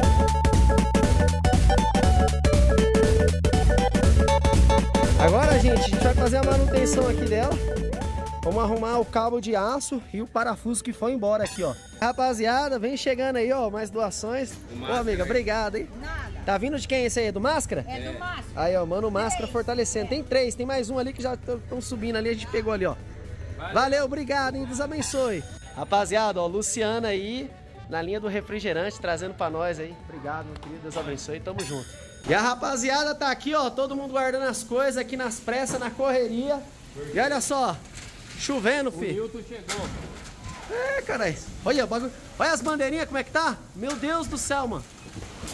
Agora, gente, a gente vai fazer a manutenção aqui dela. Vamos arrumar o cabo de aço e o parafuso que foi embora aqui, ó. Rapaziada, vem chegando aí, ó, mais doações. Ô, amiga, obrigado, hein? Nada. Tá vindo de quem esse aí? Do Máscara? É do Máscara. Aí, ó, mano, Máscara fortalecendo. Tem 3, tem mais um ali que já estão subindo ali, a gente pegou ali, ó. Valeu, obrigado, hein? Deus abençoe. Rapaziada, ó, Luciana aí, na linha do refrigerante, trazendo pra nós aí. Obrigado, meu querido, Deus abençoe, tamo junto. E a rapaziada tá aqui, ó, todo mundo guardando as coisas aqui nas pressas, na correria. E olha só, chovendo, filho. O Milton chegou. É, caralho. Olha o bagulho. Olha as bandeirinhas, como é que tá? Meu Deus do céu, mano.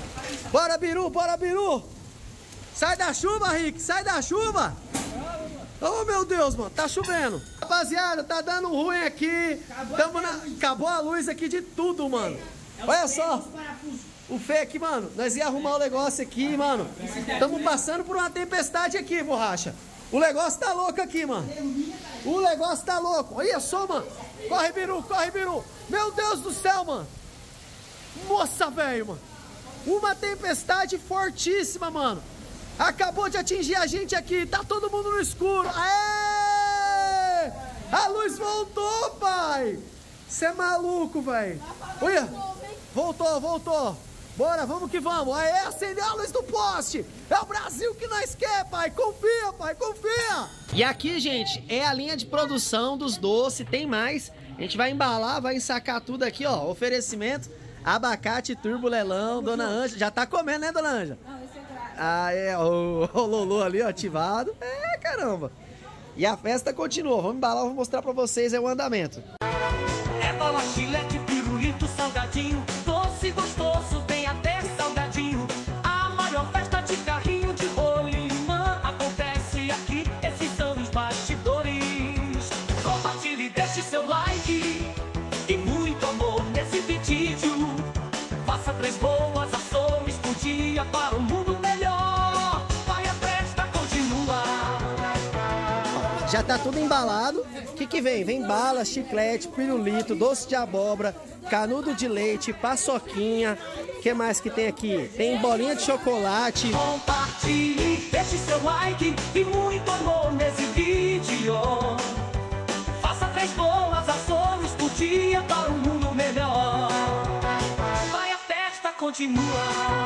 Bora, Biru, bora, Biru. Sai da chuva, Rick, sai da chuva. Oh, meu Deus, mano, tá chovendo. Rapaziada, tá dando ruim aqui. Acabou a luz aqui de tudo, mano. Olha só. O Fê aqui, mano, nós ia arrumar o negócio aqui, mano. Estamos passando por uma tempestade aqui, borracha. O negócio tá louco aqui, mano. O negócio tá louco. Olha só, mano. Corre, Biru, corre, Biru. Meu Deus do céu, mano. Nossa, velho, mano. Uma tempestade fortíssima, mano. Acabou de atingir a gente aqui. Tá todo mundo no escuro. Aê! A luz voltou, pai. Você é maluco, velho. Olha. Voltou. Bora, vamos que vamos. Aê, acendeu a luz do poste. É o Brasil que nós quer, pai. Confia, pai, confia. E aqui, gente, é a linha de produção dos doces. Tem mais. A gente vai embalar, vai ensacar tudo aqui, ó. Oferecimento, abacate, turbo, lelão, dona Ângela. Já tá comendo, né, dona Ângela? Não, esse é grátis. Ah, é, o Lolo ali, ó, ativado. É, caramba. E a festa continua. Vamos embalar, vou mostrar pra vocês o andamento. É bala, chilete, pirulito, salgadinho, doce, gostoso, bem até salgadinho. A maior festa de carrinho de rolimã acontece aqui, esses são os bastidores. Compartilhe, deixe seu like e muito amor nesse vídeo. Faça 3 boas ações por dia para um mundo melhor. Vai, a festa continua. Já tá tudo embalado. O que vem? Vem bala, chiclete, pirulito, doce de abóbora, canudo de leite, paçoquinha. O que mais que tem aqui? Tem bolinha de chocolate. Compartilhe, deixe seu like e muito amor nesse vídeo. Faça 3 boas ações por dia para um mundo melhor. Vai, a festa continua.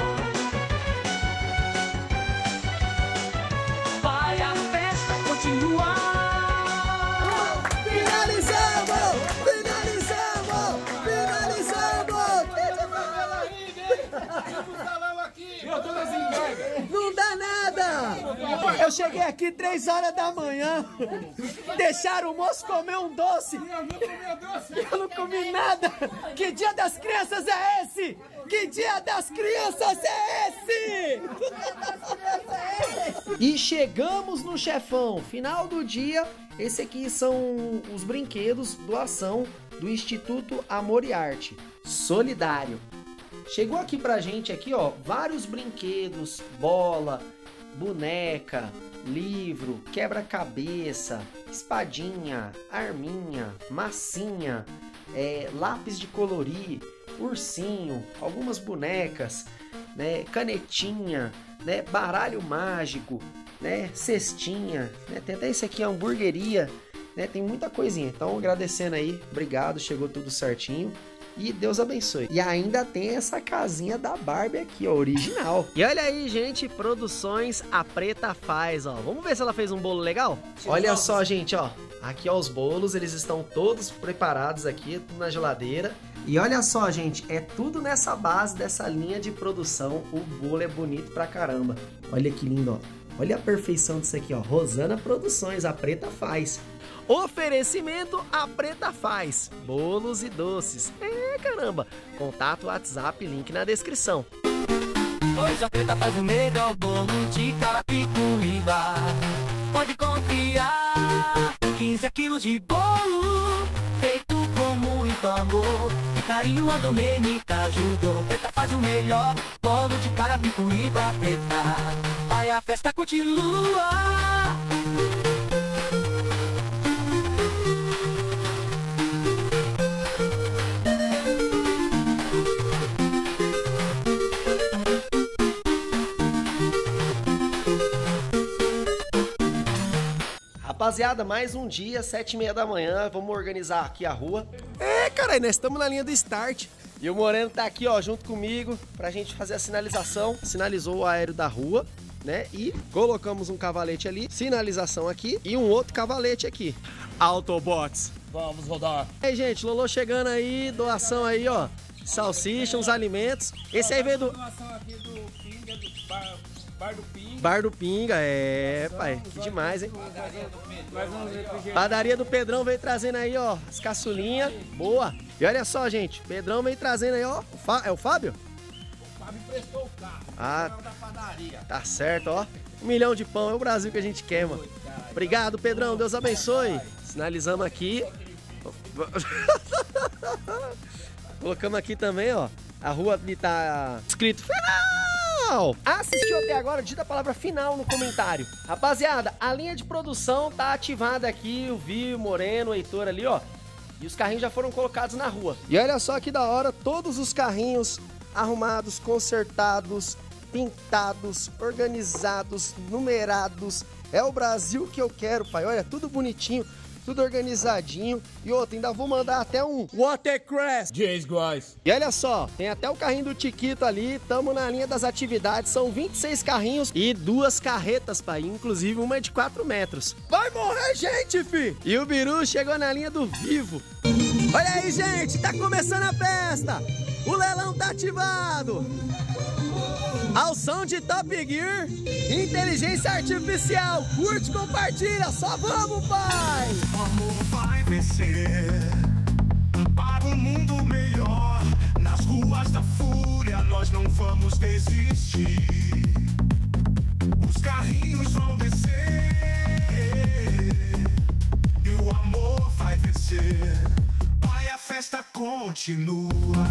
Vai, a festa continua. Não dá nada! Eu cheguei aqui 3 horas da manhã. Deixaram o moço comer um doce. Eu não comi nada. Que dia das crianças é esse? Que dia das crianças é esse? E chegamos no chefão. Final do dia. Esse aqui são os brinquedos, doação do Instituto Amor e Arte Solidário. Chegou aqui pra gente aqui, ó, vários brinquedos, bola, boneca, livro, quebra-cabeça, espadinha, arminha, massinha, lápis de colorir, ursinho, algumas bonecas, né, canetinha, né, baralho mágico, né, cestinha, né, tem até esse aqui, a hamburgueria, né, tem muita coisinha. Então, agradecendo aí, obrigado, chegou tudo certinho. E Deus abençoe. E ainda tem essa casinha da Barbie aqui, ó, original. E olha aí, gente, produções a Preta faz, ó. Vamos ver se ela fez um bolo legal? Olha só, gente, ó. Aqui, ó, os bolos, eles estão todos preparados aqui, tudo na geladeira. E olha só, gente, é tudo nessa base dessa linha de produção. O bolo é bonito pra caramba. Olha que lindo, ó. Olha a perfeição disso aqui, ó. Rosana Produções, a Preta faz. Oferecimento, a Preta faz. Bolos e doces. Caramba. Contato, WhatsApp, link na descrição. Hoje a Preta faz o melhor bolo de Carapicuíba. Pode confiar. 15 quilos de bolo, feito com muito amor e carinho, a Domênica ajudou. Preta faz o melhor bolo de Carapicuíba. Preta, aí a festa continua. Rapaziada, mais um dia, 7h30 da manhã, vamos organizar aqui a rua. Caralho, nós estamos na linha do start. E o Moreno tá aqui, ó, junto comigo, pra gente fazer a sinalização. Sinalizou o aéreo da rua, né? E colocamos um cavalete ali, sinalização aqui e um outro cavalete aqui. Autobots. Vamos rodar. E aí, gente, Lolo chegando aí, doação aí, ó. Salsicha, uns alimentos. Esse aí veio do... Doação aqui do Pinga, do Bar do Pinga. Bar do Pinga, pai, que demais, hein? Padaria do Pedrão veio trazendo aí, ó, as caçulinhas, boa. E olha só, gente, Pedrão veio trazendo aí, ó, é o Fábio? O Fábio emprestou o carro, da padaria. Tá certo, ó. 1 milhão de pão, é o Brasil que a gente quer, mano. Obrigado, Pedrão, Deus abençoe. Sinalizamos aqui. Colocamos aqui também, ó. A rua ali tá escrito final. Assistiu até agora? Digita a palavra final no comentário. Rapaziada, a linha de produção tá ativada aqui. Eu vi o Moreno, o Heitor ali, ó. E os carrinhos já foram colocados na rua. E olha só que da hora, todos os carrinhos arrumados, consertados, pintados, organizados, numerados. É o Brasil que eu quero, pai. Olha, tudo bonitinho, tudo organizadinho. E outra, ainda vou mandar até um Watercrest. Yes, guys. E olha só, tem até o carrinho do Tiquito ali. Tamo na linha das atividades. São 26 carrinhos e 2 carretas, pai. Inclusive uma de 4 metros. Vai morrer gente, fi! E o Biru chegou na linha do vivo. Olha aí, gente, tá começando a festa. O leilão tá ativado. Ao som de Top Gear, inteligência artificial. Curte, compartilha, só vamos, pai! O amor vai vencer para um mundo melhor. Nas ruas da fúria nós não vamos desistir. Os carrinhos vão descer e o amor vai vencer. Pai, a festa continua.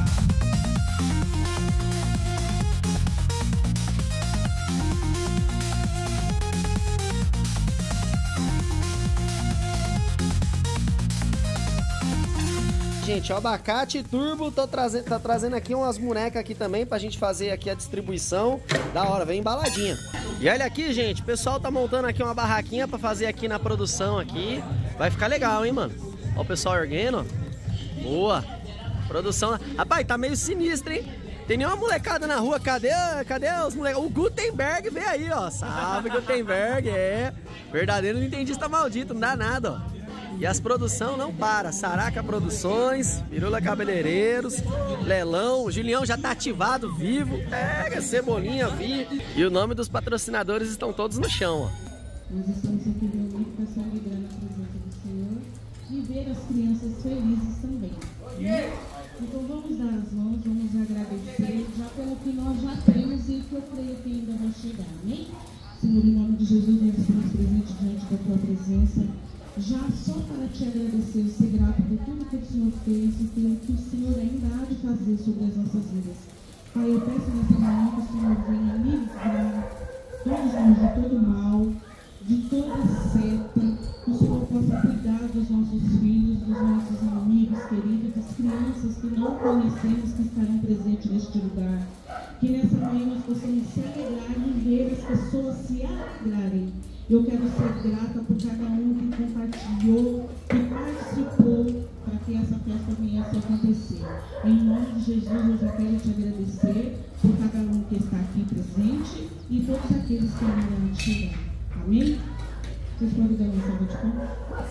Gente, o Abacate Turbo tá trazendo aqui umas bonecas aqui também pra gente fazer aqui a distribuição. Da hora, vem embaladinha. E olha aqui, gente, o pessoal tá montando aqui uma barraquinha pra fazer aqui na produção aqui. Vai ficar legal, hein, mano? Ó o pessoal erguendo, ó. Boa. Produção. Rapaz, tá meio sinistro, hein? Tem nenhuma molecada na rua. Cadê os moleques? O Gutenberg veio aí, ó. Salve, Gutenberg, é. Verdadeiro nintendista maldito, não dá nada, ó. E as produções não param. Saraca Produções, Birula Cabeleireiros, Leilão. O Julião já tá ativado, vivo. Pega, Cebolinha, Vi. E o nome dos patrocinadores estão todos no chão, ó. Nós estamos aqui reunidos para celebrar a presença do Senhor e ver as crianças felizes também. Né? Então vamos dar as mãos, vamos agradecer já pelo que nós já temos e que eu creio que ainda vai chegar. Amém? Senhor, em nome de Jesus, nós estamos presentes diante da tua presença. Já só para te agradecer e ser grato por tudo que o Senhor fez e pelo que o Senhor ainda há de fazer sobre as nossas vidas. Pai, eu peço nessa manhã que o Senhor venha livrar todos nós de todo mal, de toda seta, que o Senhor possa cuidar dos nossos filhos, dos nossos amigos queridos, das crianças que não conhecemos, que estarão presentes neste lugar. Que nessa manhã nós possamos se alegrar e ver as pessoas se alegrarem. Eu quero ser grata por cada um que compartilhou, que participou para que essa festa viesse a acontecer. Em nome de Jesus, eu já quero te agradecer por cada um que está aqui presente e todos aqueles que ainda não chegaram. Amém? Vocês podem dar uma salva de palmas?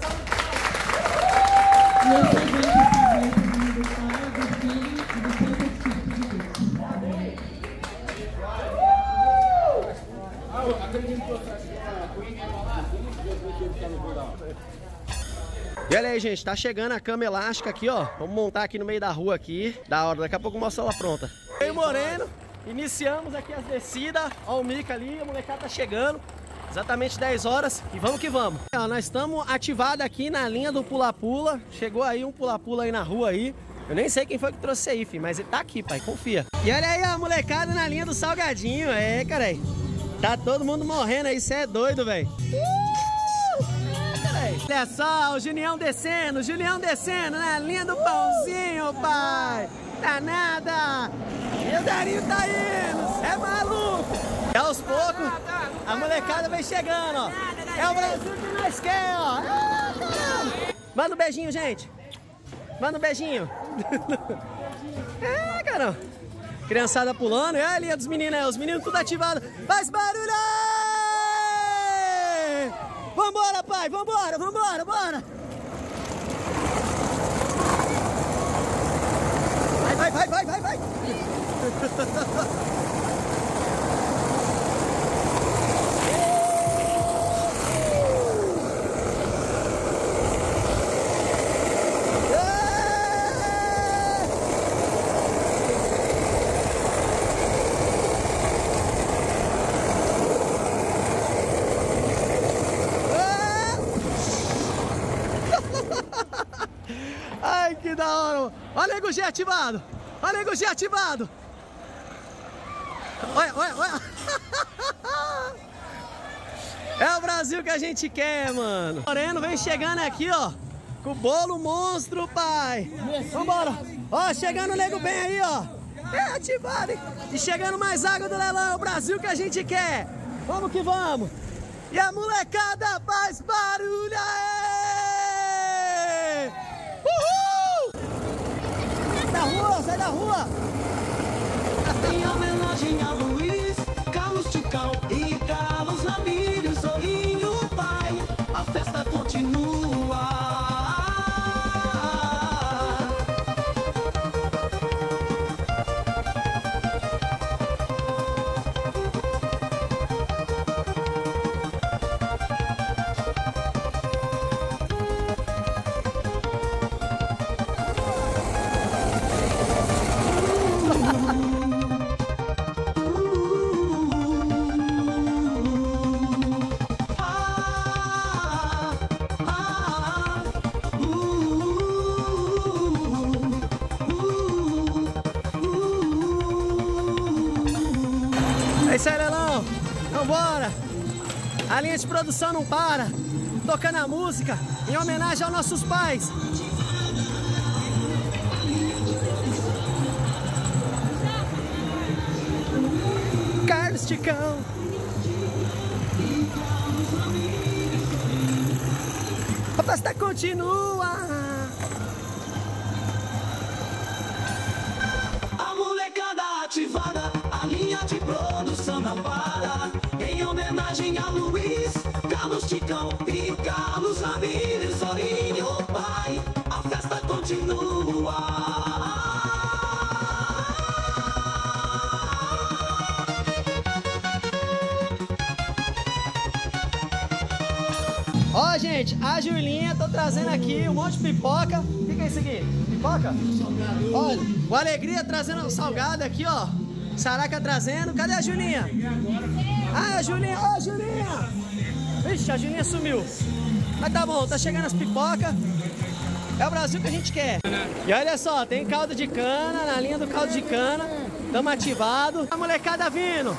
E eu também quero saber em nome do Pai, do Filho e do Santo Espírito de Deus. Amém. E olha aí, gente, tá chegando a cama elástica aqui, ó. Vamos montar aqui no meio da rua aqui. Da hora, daqui a pouco mostra ela pronta. E aí, Moreno, iniciamos aqui as descidas. Ó o Mica ali, a molecada tá chegando. Exatamente 10 horas e vamos que vamos. Ó, nós estamos ativados aqui na linha do pula-pula. Chegou aí um pula-pula aí na rua aí. Eu nem sei quem foi que trouxe aí, filho, mas ele tá aqui, pai, confia. E olha aí, a molecada na linha do salgadinho. É, cara. Tá todo mundo morrendo aí, cê é doido, velho. Olha só, o Julião descendo na linha do pãozinho, pai. Tá nada. E o Darinho tá indo, é maluco. E aos poucos, a molecada vem chegando, ó. É o Brasil que nós quer, ó. Manda um beijinho, gente. Manda um beijinho. É, caramba. Criançada pulando, é a linha dos meninos, os meninos tudo ativados. Faz barulho! Vambora, pai, vambora, bora! Vai! Que da hora. Olha o Nego G ativado. Olha o Nego G ativado. Olha, olha, olha. É o Brasil que a gente quer, mano. Moreno vem chegando aqui, ó. Com o bolo monstro, pai. Vambora. Ó, chegando o Nego bem aí, ó. É ativado, hein? E chegando mais água do leilão. É o Brasil que a gente quer. Vamos que vamos. E a molecada faz barulho. Aê! Uhul! Sai da rua, sai da rua. Em homenagem a Luiz, Carlos Ticão e Carlos Ramírez, Sorinho Pai, a festa continua. É isso aí, leilão. Vambora. A linha de produção não para. Tocando a música em homenagem aos nossos pais. Carlos Ticão. A festa continua. A molecada ativada, a linha de produção não para. Em homenagem a Luiz, Carlos Ticão e Carlos Ramírez, Sorinho Pai, a festa continua. Ó, gente, a Julinha, tô trazendo aqui um monte de pipoca. O que é isso aqui? Pipoca? Olha, o Alegria trazendo um salgado aqui, ó. Saraca trazendo. Cadê a Julinha? Ah, a Julinha, ó, a Julinha! Vixe, a Julinha sumiu. Mas tá bom, tá chegando as pipocas. É o Brasil que a gente quer. E olha só, tem caldo de cana, na linha do caldo de cana. Tamo ativado. A molecada vindo.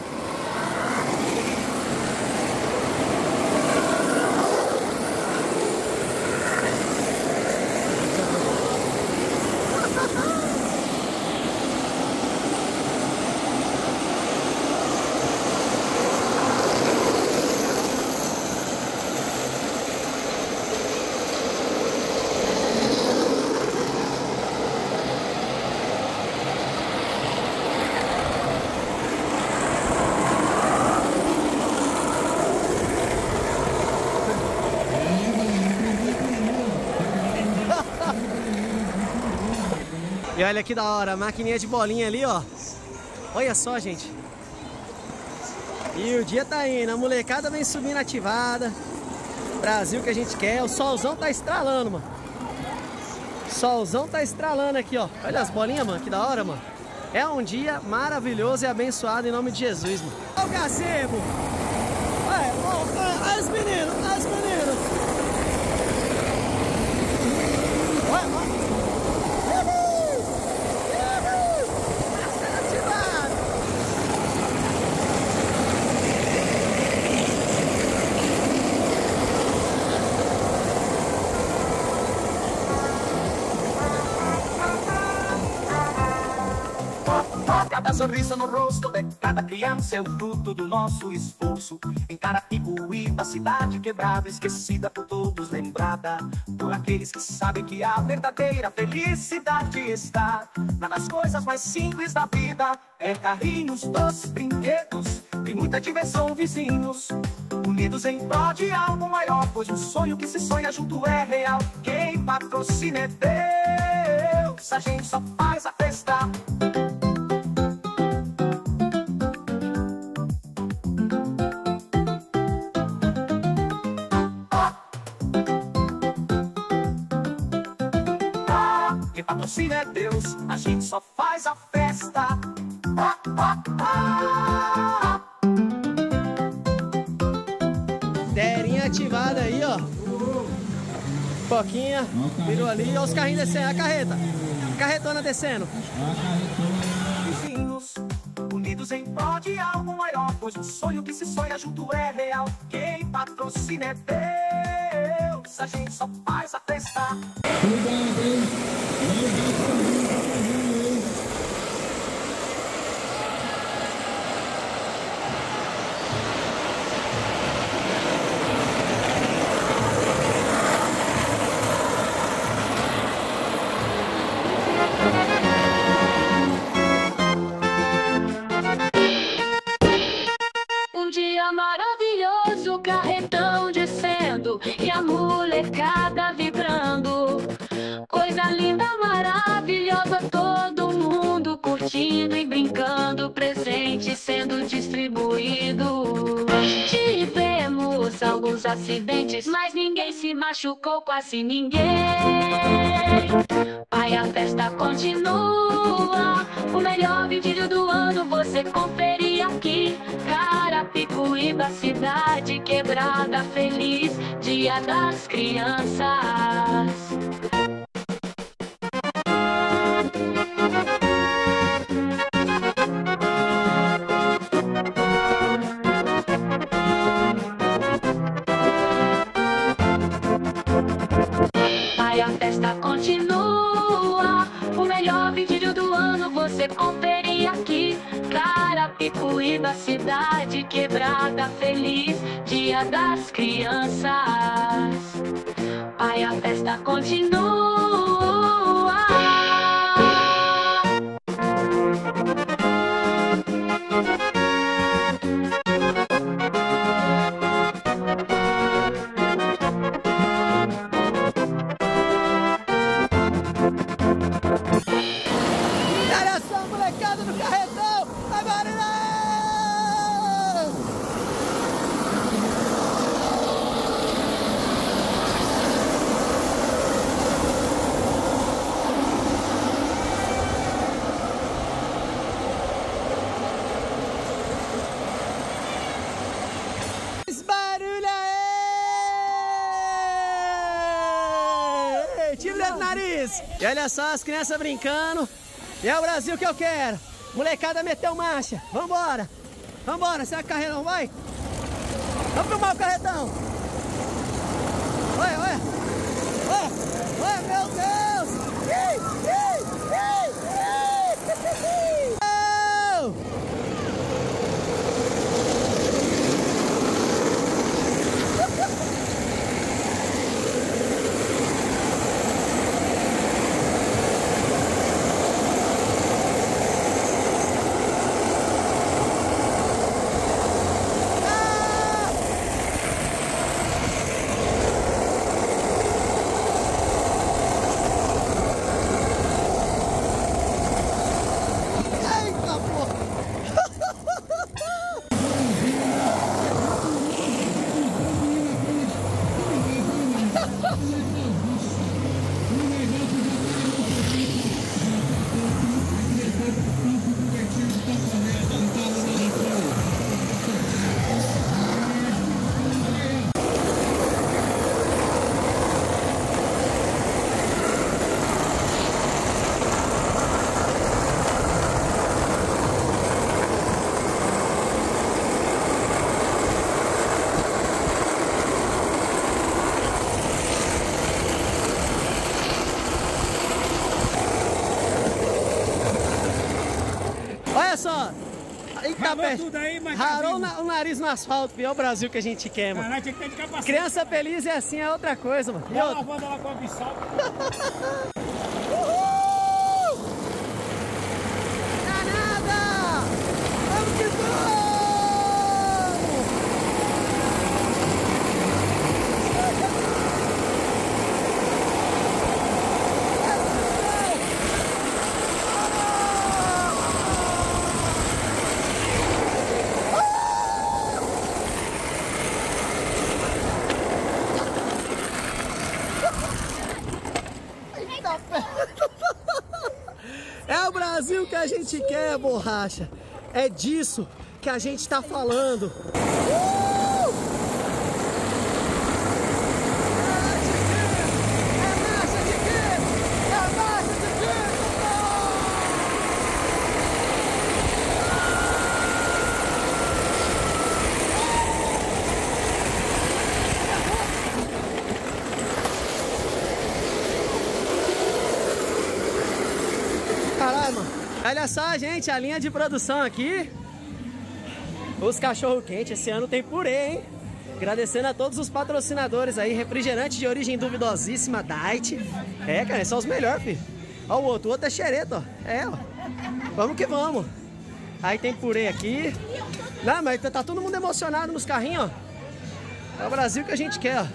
E olha que da hora, a maquininha de bolinha ali, ó. Olha só, gente. E o dia tá indo, a molecada vem subindo ativada. Brasil que a gente quer, o solzão tá estralando, mano. Solzão tá estralando aqui, ó. Olha as bolinhas, mano, que da hora, mano. É um dia maravilhoso e abençoado em nome de Jesus, mano. Olha o gazebo. Olha os meninos, olha os meninos. Olha, mano. Cada sorriso no rosto de cada criança é o fruto do nosso esforço. Em Carapicuíba, cidade quebrada, esquecida por todos, lembrada por aqueles que sabem que a verdadeira felicidade está nas coisas mais simples da vida. É carrinhos, doces, brinquedos e muita diversão, vizinhos unidos em prol de algo maior, pois um sonho que se sonha junto é real. Quem patrocina é Deus, a gente só faz a festa. Quem patrocina é Deus, a gente só faz a festa. Derinha ativada aí, ó. pipoquinha, virou ali, olha os carrinhos descendo, a carreta. A carretona descendo. Vizinhos, unidos em prol de algo maior, pois o sonho que se sonha junto é real. Quem patrocina é Deus, a gente só faz a festa. Um dia maravilhoso, carretão descendo e a molecada vibrando. Coisa linda, maravilhosa, todo mundo curtindo e brincando. Presente sendo distribuído. Tivemos alguns acidentes, mas ninguém se machucou, quase ninguém. Pai, a festa continua. O melhor vídeo do ano você conferir aqui. Carapicuíba, cidade quebrada, feliz Dia das Crianças. Pai, a festa continua. O melhor vídeo do ano você conferir aqui. Carapicuíba, cidade quebrada, feliz Dia das Crianças. Pai, a festa continua. Olha só, molecada do carretão! Agora não! Esse barulho aí! Tira o dedo do nariz! E olha só as crianças brincando. E é o Brasil que eu quero. Molecada meteu marcha. Vambora. Vambora. Será que o carretão não vai? Vamos filmar o carretão. Olha, olha. Olha. Olha, meu Deus. Olha só. Rarou o nariz no asfalto, é o Brasil que a gente quer, mano. Caralho, tinha que ter de capacete. Criança feliz é assim, é outra coisa, mano. Olha lavando ela com a bissal. Uhul! Danada! Vamos que vamos! É o Brasil que a gente quer, borracha. É disso que a gente tá falando. Vai, mano. Olha só, gente, a linha de produção aqui. Os cachorro-quente, esse ano tem purê, hein? Agradecendo a todos os patrocinadores aí. Refrigerante de origem duvidosíssima, Diet. É, cara, são os melhores, filho. Ó o outro é xereta, ó. É, ó. Vamos que vamos. Aí tem purê aqui. Não, mas tá todo mundo emocionado nos carrinhos, ó. É o Brasil que a gente quer, ó.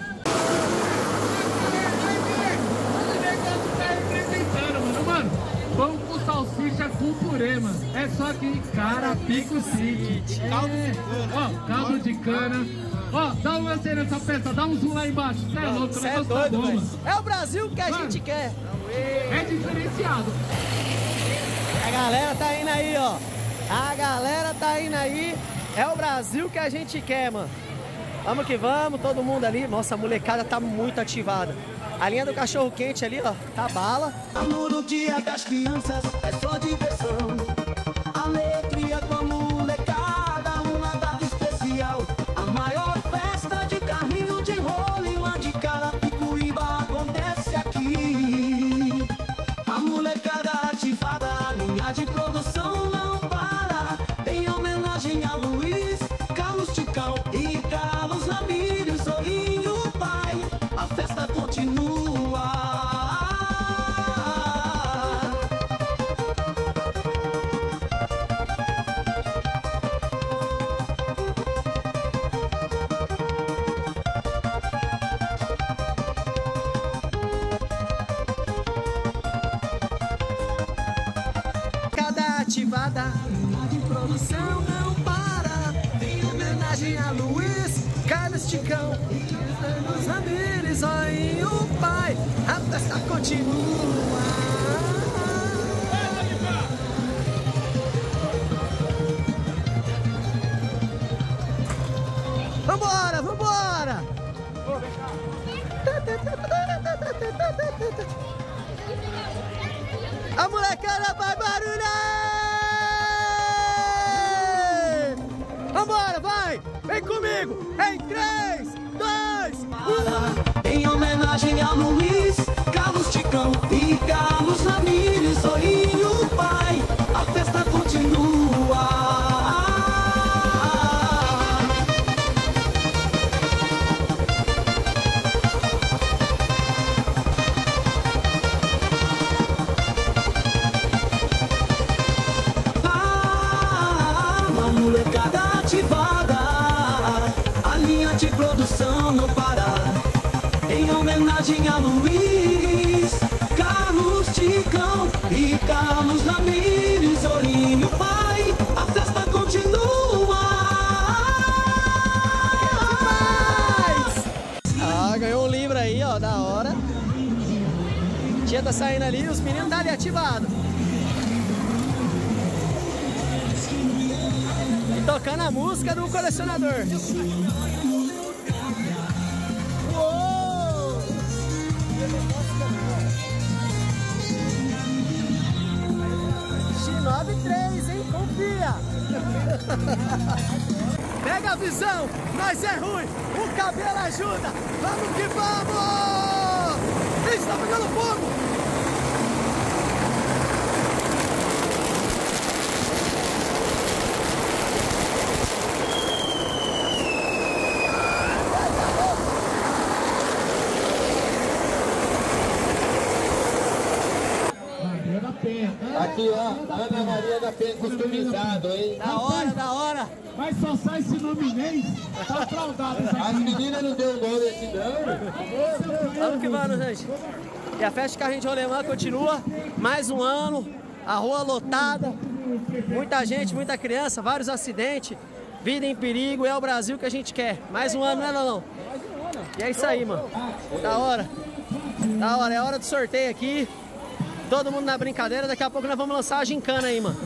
Mano, pão com salsicha com purê, mano. É só aqui, Carapico City. Ó, caldo de cana. Ó, dá um lance aí nessa peça, dá um zoom lá embaixo. Você é louco, você é doido, velho. É o Brasil que a gente quer. É diferenciado. A galera tá indo aí, ó. A galera tá indo aí. É o Brasil que a gente quer, mano. Vamos que vamos, todo mundo ali. Nossa, a molecada tá muito ativada. A linha do cachorro quente ali, ó, tá bala. Amor no dia das crianças é só diversão. Alegria com a molecada, uma data especial. A maior festa de carrinho de rolimã de Carapicuíba acontece aqui. A molecada ativada, a linha de produção não para. Em homenagem a Luiz, Carlos Ticão e Carlos Ramírez, Sorinho Pai. A festa continua. Ativada, linha de produção não para. Em homenagem a Luiz, Carlos Ticão e Carlos Ramírez, oi, o pai. A festa continua. Vambora, vambora. A molecada vai barulhar. Vambora, vai! Vem comigo! Em 3, 2, 1! Em homenagem a Luiz, Carlos Ticão e Carlos Ramírez, Sorinho Pai, a festa continua. Molecada ativada, a linha de produção não para. Em homenagem a Luiz, Carlos Ticão e Carlos Ramírez, Sorinho Pai, a festa continua. Ah, ganhou um livro aí, ó, da hora. Tia tá saindo ali, os meninos tá ali ativados. Tocando a música do colecionador. Uou! X93, hein? Confia! Pega a visão, nós é ruim, o cabelo ajuda. Vamos que vamos! Está pegando fogo! Aqui, ó, Ana Maria da Penha customizado, hein? Da hora, da hora. Mas só sai esse nome nem. Tá fraudado isso aqui. As meninas não deu nome esse não. Vamos que vamos, gente. E a festa de carrinho de rolemã continua. Mais um ano. A rua lotada. Muita gente, muita criança, vários acidentes. Vida em perigo. É o Brasil que a gente quer. Mais um ano, né, Lolão? E é isso aí, mano. Da hora. Da hora. É hora do sorteio aqui. Todo mundo na brincadeira, daqui a pouco nós vamos lançar a gincana aí, mano.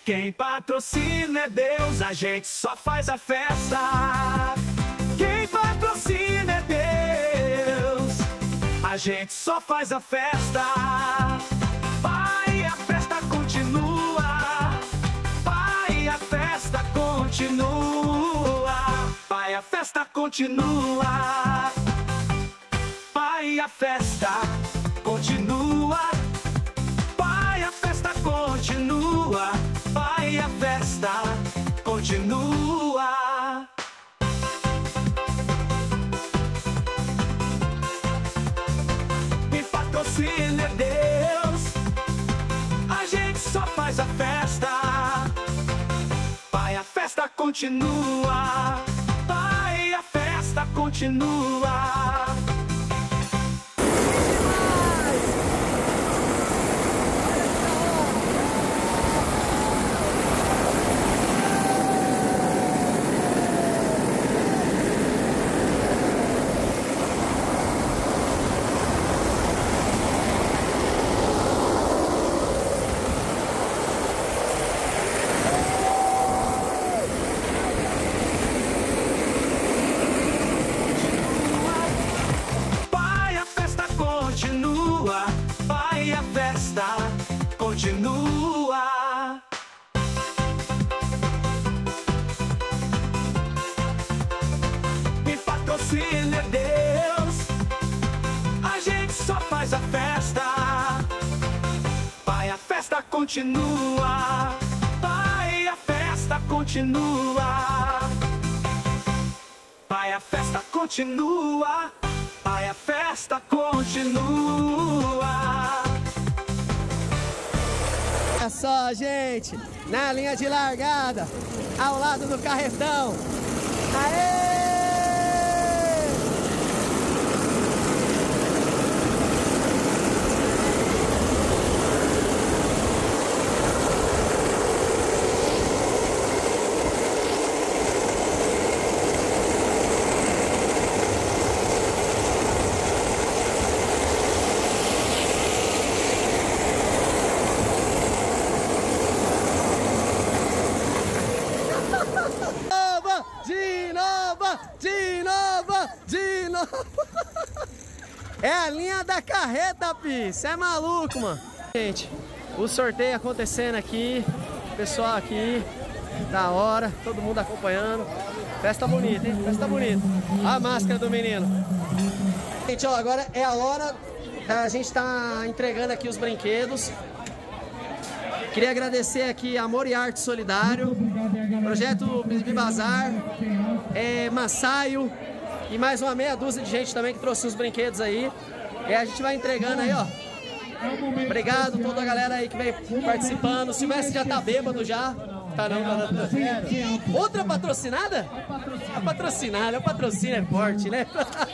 Quem patrocina é Deus, a gente só faz a festa. Quem patrocina é Deus, a gente só faz a festa. Pai, a festa continua. Pai, a festa continua. Pai, a festa continua. Pai, a festa continua. Pai, a festa continua. Pai, a festa continua. Me patrocina é Deus, a gente só faz a festa. Pai, a festa continua. Pai, a festa continua. Continua. Me patrocina é Deus, a gente só faz a festa. Pai, a festa continua. Pai, a festa continua. Pai, a festa continua. Pai, a festa continua. Olha só, gente, na linha de largada, ao lado do carretão. Aê! De novo. É a linha da carreta, pi. Você é maluco, mano. Gente, o sorteio acontecendo aqui. Pessoal aqui. Da hora. Todo mundo acompanhando. Festa bonita, hein? Festa bonita. A máscara do menino. Gente, ó, agora é a hora. A gente tá entregando aqui os brinquedos. Queria agradecer aqui Amor e Arte Solidário, Projeto Bibazar, Massaio e mais uma meia dúzia de gente também que trouxe os brinquedos aí. E a gente vai entregando aí, ó. Obrigado a toda a galera aí que veio participando. O Silvestre já tá bêbado já. Tá não, tá não. Outra patrocinada? A patrocinada, o patrocínio é forte, né?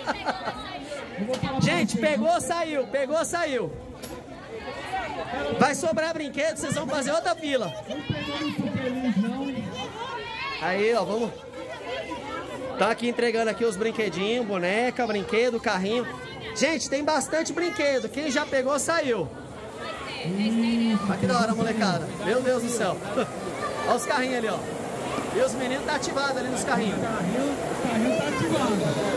Gente, pegou, saiu, pegou, saiu. Vai sobrar brinquedo, vocês vão fazer outra fila. Aí, ó, vamos. Tá aqui entregando aqui os brinquedinhos, boneca, brinquedo, carrinho. Gente, tem bastante brinquedo. Quem já pegou, saiu. Olha que da hora, molecada. Meu Deus do céu. Olha os carrinhos ali, ó. E os meninos tá ativados ali nos carrinhos. O carrinho tá ativado.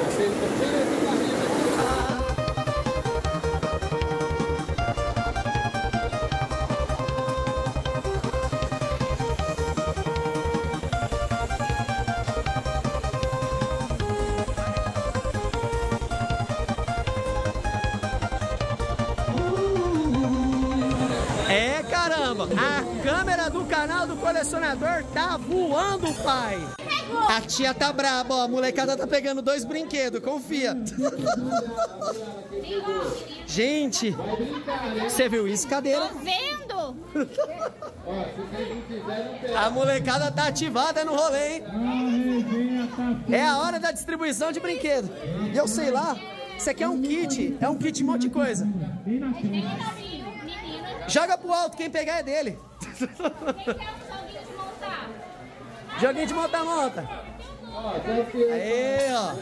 A câmera do canal do colecionador tá voando, pai. A tia tá braba, ó. A molecada tá pegando 2 brinquedos, confia. Gente, você viu isso, cadeira? Tô vendo. A molecada tá ativada no rolê, hein? É a hora da distribuição de brinquedo. E eu sei lá, isso aqui é um kit de um monte de coisa. Joga pro alto, quem pegar é dele. Joguinho de monta-monta. Aí, ó.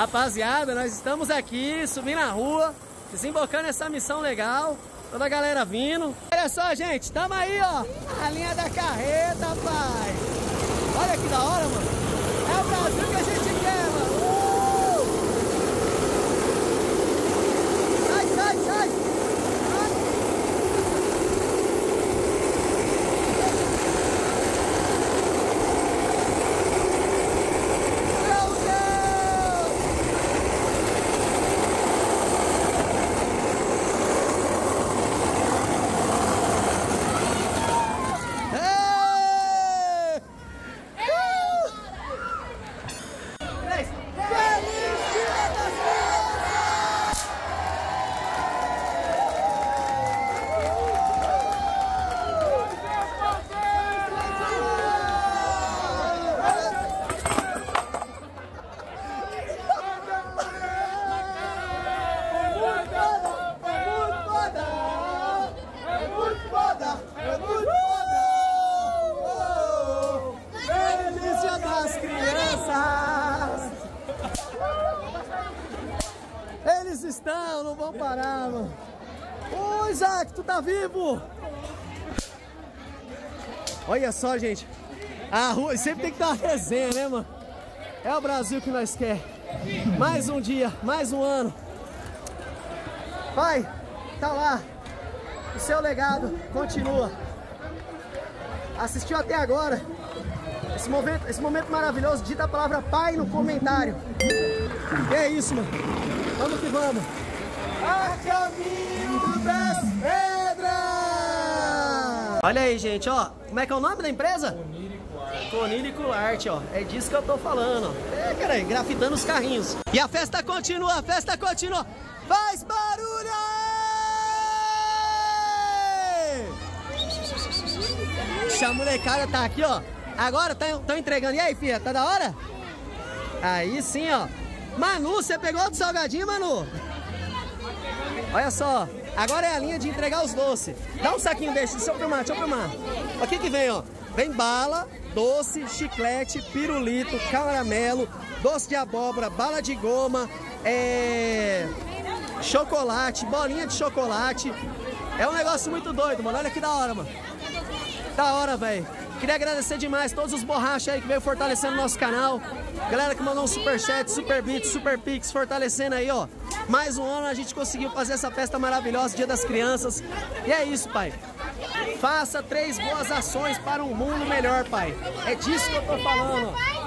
Rapaziada, nós estamos aqui, subindo a rua, desembocando essa missão legal. Toda a galera vindo. Olha só, gente, tamo aí, ó. A linha da carreta, pai. Olha que da hora, mano. É o Brasil que a gente quer, mano. Sai, sai, sai. Eles estão, não vão parar, mano. Ô, Isaac, tu tá vivo? Olha só, gente. A rua sempre tem que dar uma resenha, né, mano? É o Brasil que nós quer. Mais um dia, mais um ano. Pai, tá lá. O seu legado continua. Assistiu até agora? Esse momento maravilhoso, digita a palavra pai no comentário. E é isso, mano. Vamos que vamos. A caminho das pedras! Olha aí, gente, ó. Como é que é o nome da empresa? Conírico Arte, ó. É disso que eu tô falando, ó. É, cara, grafitando os carrinhos. E a festa continua, a festa continua. Faz barulho! A molecada tá aqui, ó. Agora estão entregando. E aí, filha, tá da hora? Aí sim, ó. Manu, você pegou outro salgadinho, Manu? Olha só. Agora é a linha de entregar os doces. Dá um saquinho desse, deixa eu filmar, deixa eu filmar. O que vem, ó? Vem bala, doce, chiclete, pirulito, caramelo, doce de abóbora, bala de goma, chocolate, bolinha de chocolate. É um negócio muito doido, mano. Olha que da hora, mano. Da hora, velho. Queria agradecer demais todos os borrachos aí que veio fortalecendo o nosso canal. Galera que mandou um superchat, super beat, super pix, fortalecendo aí, ó. Mais um ano a gente conseguiu fazer essa festa maravilhosa, Dia das Crianças. E é isso, pai. Faça 3 boas ações para um mundo melhor, pai. É disso que eu tô falando, ó.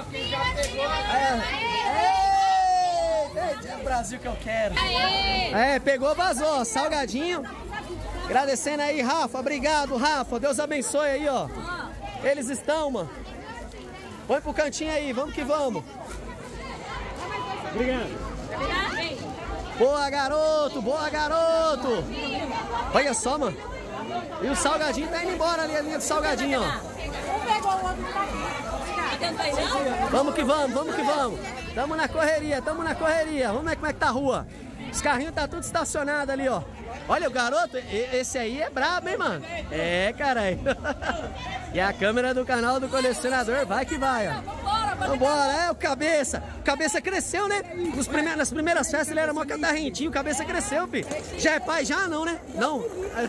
É o Brasil que eu quero. Pegou, vazou, salgadinho. Agradecendo aí, Rafa. Obrigado, Rafa. Deus abençoe aí, ó. Eles estão, mano. Põe pro cantinho aí, vamos que vamos. Obrigado. Boa, garoto, boa, garoto. Olha só, mano. E o salgadinho tá indo embora ali, a linha do salgadinho, ó. Vamos que vamos, vamos que vamos. Tamo na correria, tamo na correria. Vamos ver como é que tá a rua. Os carrinhos tá tudo estacionado ali, ó. Olha o garoto, esse aí é brabo, hein, mano? É, caralho. E a câmera do canal do colecionador, vai que vai, ó. Vambora, é o Cabeça. O Cabeça cresceu, né? Nas primeiras festas ele era mó catarrentinho, o Cabeça cresceu, filho. Já é pai? Já não, né? Não.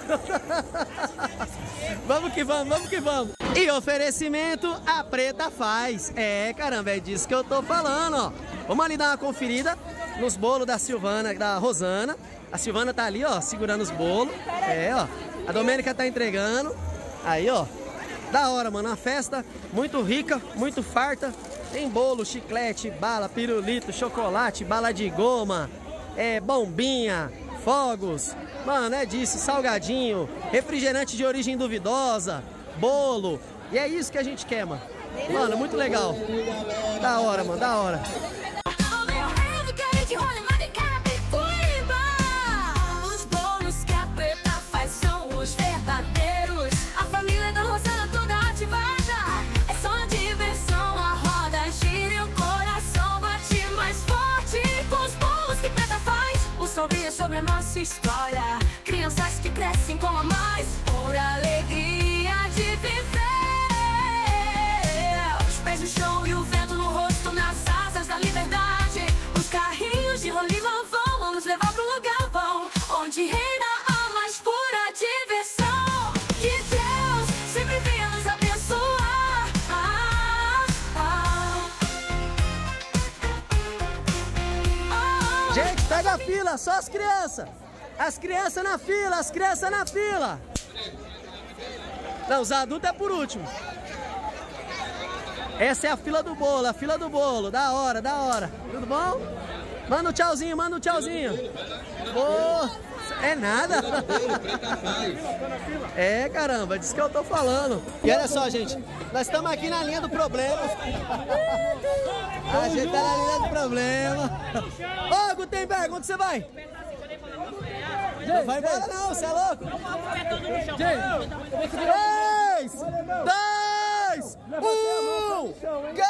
Vamos que vamos, vamos que vamos. E oferecimento a Preta faz. É, caramba, é disso que eu tô falando, ó. Vamos ali dar uma conferida nos bolos da Silvana, da Rosana. A Silvana tá ali, ó, segurando os bolos. É, ó. A Domênica tá entregando. Aí, ó. Da hora, mano. Uma festa muito rica, muito farta. Tem bolo, chiclete, bala, pirulito, chocolate, bala de goma, bombinha, fogos. Mano, é disso. Salgadinho, refrigerante de origem duvidosa, bolo. E é isso que a gente quer, mano. Mano, muito legal. Da hora, mano. Da hora. Sorria sobre a nossa história. Crianças que crescem com a mais pura alegria de viver. Os pés no chão e o vento no rosto, nas asas da liberdade. Os Os carrinhos de rolimã vão nos levar pro lugar bom, onde reina a mais pura diversão. Que Deus sempre venha nos abençoar. Gente, pega a fila, só as crianças. As crianças na fila, as crianças na fila. Não, os adultos é por último. Essa é a fila do bolo, da hora, da hora. Tudo bom? Manda um tchauzinho, manda um tchauzinho. Boa. É nada. É, caramba, disso que eu tô falando. E olha só, gente, nós estamos aqui na linha do problema. A gente tá na linha do problema. Ô, Gutenberg, onde você vai? Não vai embora não, você é louco? 3, 2, 1, go!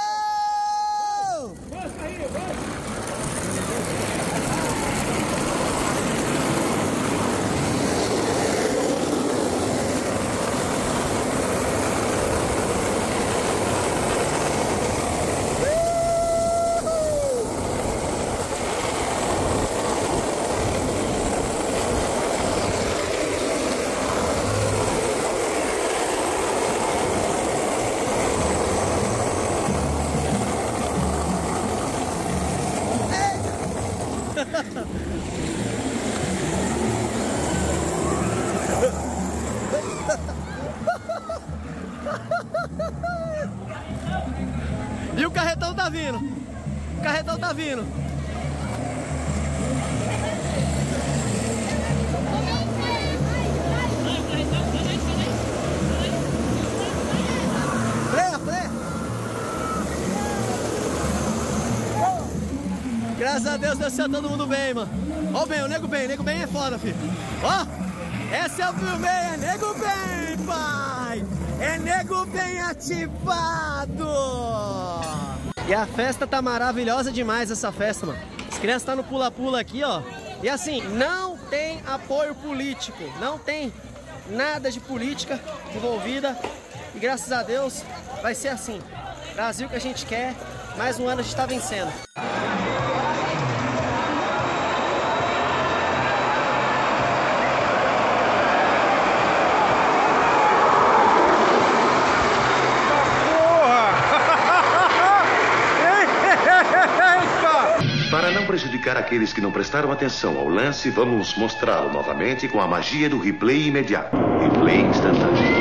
E o carretão tá vindo. O carretão tá vindo. Freia, freia. Graças a Deus deu certo todo mundo bem, mano. Ó o Nego Bem é foda, filho. Ó, essa eu filmei, é Nego Bem, pai. É Nego Bem ativado. E a festa tá maravilhosa demais, essa festa, mano. As crianças tá no pula-pula aqui, ó. E assim, não tem apoio político. Não tem nada de política envolvida. E graças a Deus vai ser assim. Brasil que a gente quer. Mais um ano a gente tá vencendo. Para não prejudicar aqueles que não prestaram atenção ao lance, vamos mostrá-lo novamente com a magia do replay imediato. Replay instantâneo.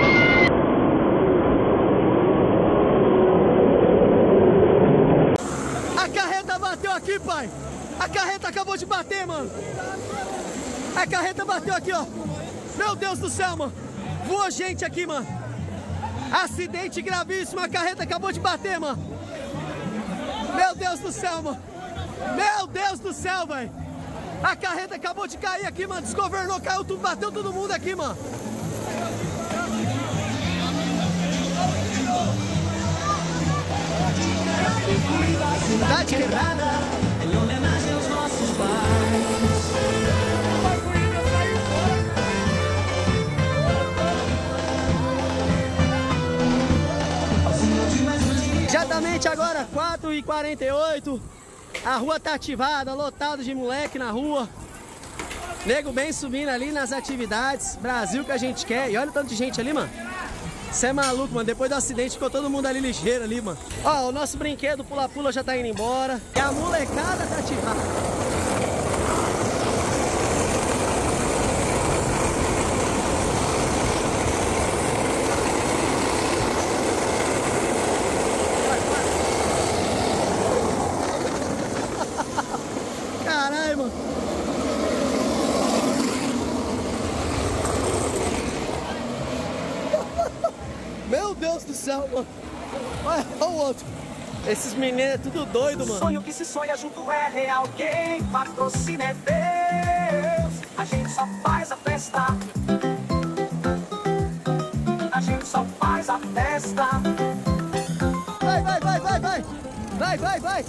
A carreta bateu aqui, pai. A carreta acabou de bater, mano. A carreta bateu aqui, ó. Meu Deus do céu, mano. Voou gente aqui, mano. Acidente gravíssimo. A carreta acabou de bater, mano. Meu Deus do céu, mano. Meu Deus do céu, velho. A carreta acabou de cair aqui, mano. Desgovernou, caiu tudo, bateu todo mundo aqui, mano. Cidade quebrada, em homenagem aos nossos pais. Exatamente agora, 4h48. A rua tá ativada, lotado de moleque na rua. Nego Bem subindo ali nas atividades. Brasil que a gente quer. E olha o tanto de gente ali, mano. Você é maluco, mano. Depois do acidente ficou todo mundo ali ligeiro ali, mano. Ó, o nosso brinquedo pula-pula já tá indo embora. E a molecada tá ativada. Caralho, mano. Meu Deus do céu, mano. Olha o outro. Esses meninos é tudo doido, mano. O sonho que se sonha junto é real. Quem patrocina é Deus. A gente só faz a festa. A gente só faz a festa. Vai, vai, vai, vai, vai. Vai, vai, vai.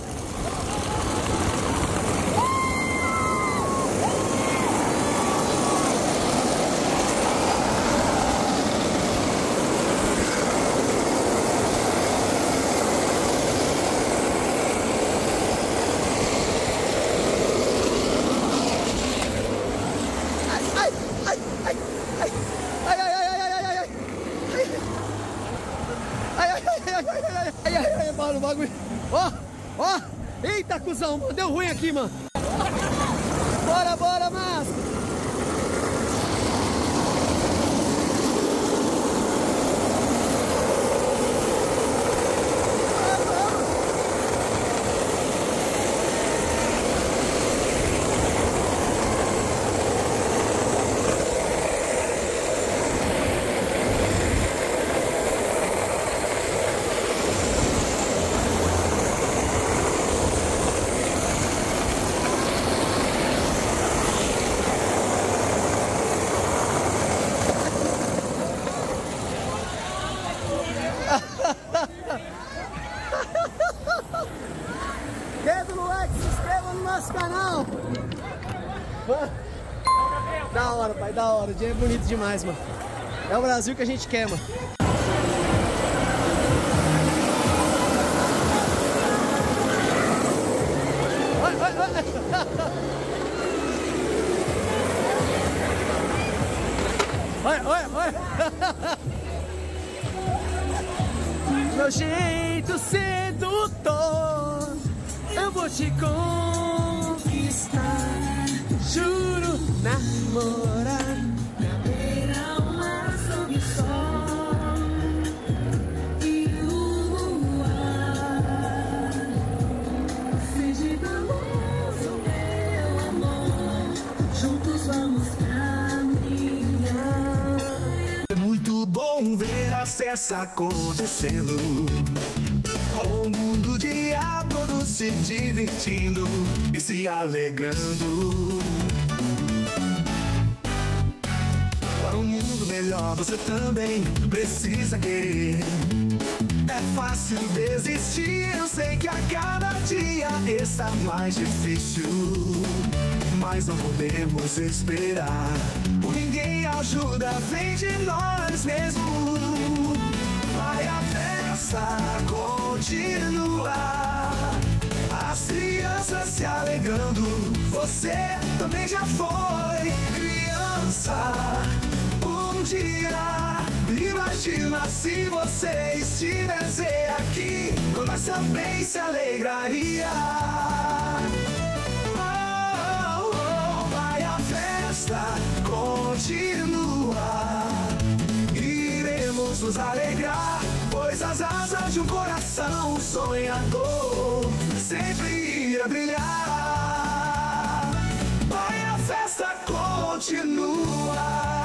Ai, ai, ai. Ai, ai, ai, ai, ai, ai, ai. Ai, ai, ai, ai, ai, ai, ai, ai, ai, mano, o bagulho. Ó, ó. Eita, cuzão, mano. Deu ruim aqui, mano. Bora, bora, Máscara. Dedo no like, se inscreva no nosso canal. Da hora, pai, da hora. O dia é bonito demais, mano. É o Brasil que a gente quer, mano. Olha, olha, olha. Meu jeito sedutor, eu vou te conquistar. Juro namorar na beira-mar sob o sol e luar. Seja da luz o meu amor, juntos vamos caminhar. É muito bom ver a festa acontecendo, o mundo de a todos se divertindo e se alegrando. Para um mundo melhor você também precisa querer. É fácil desistir, eu sei que a cada dia está mais difícil, mas não podemos esperar, por ninguém ajuda vem de nós mesmos. Vai a festa continuar, as crianças se alegrando, você também já foi criança um dia. Imagina se você estivesse aqui, nós também se alegraria. Oh, oh, vai a festa continuar, iremos nos alegrar, pois as asas de um coração sonhador sempre irá brilhar. Vai a festa continuar.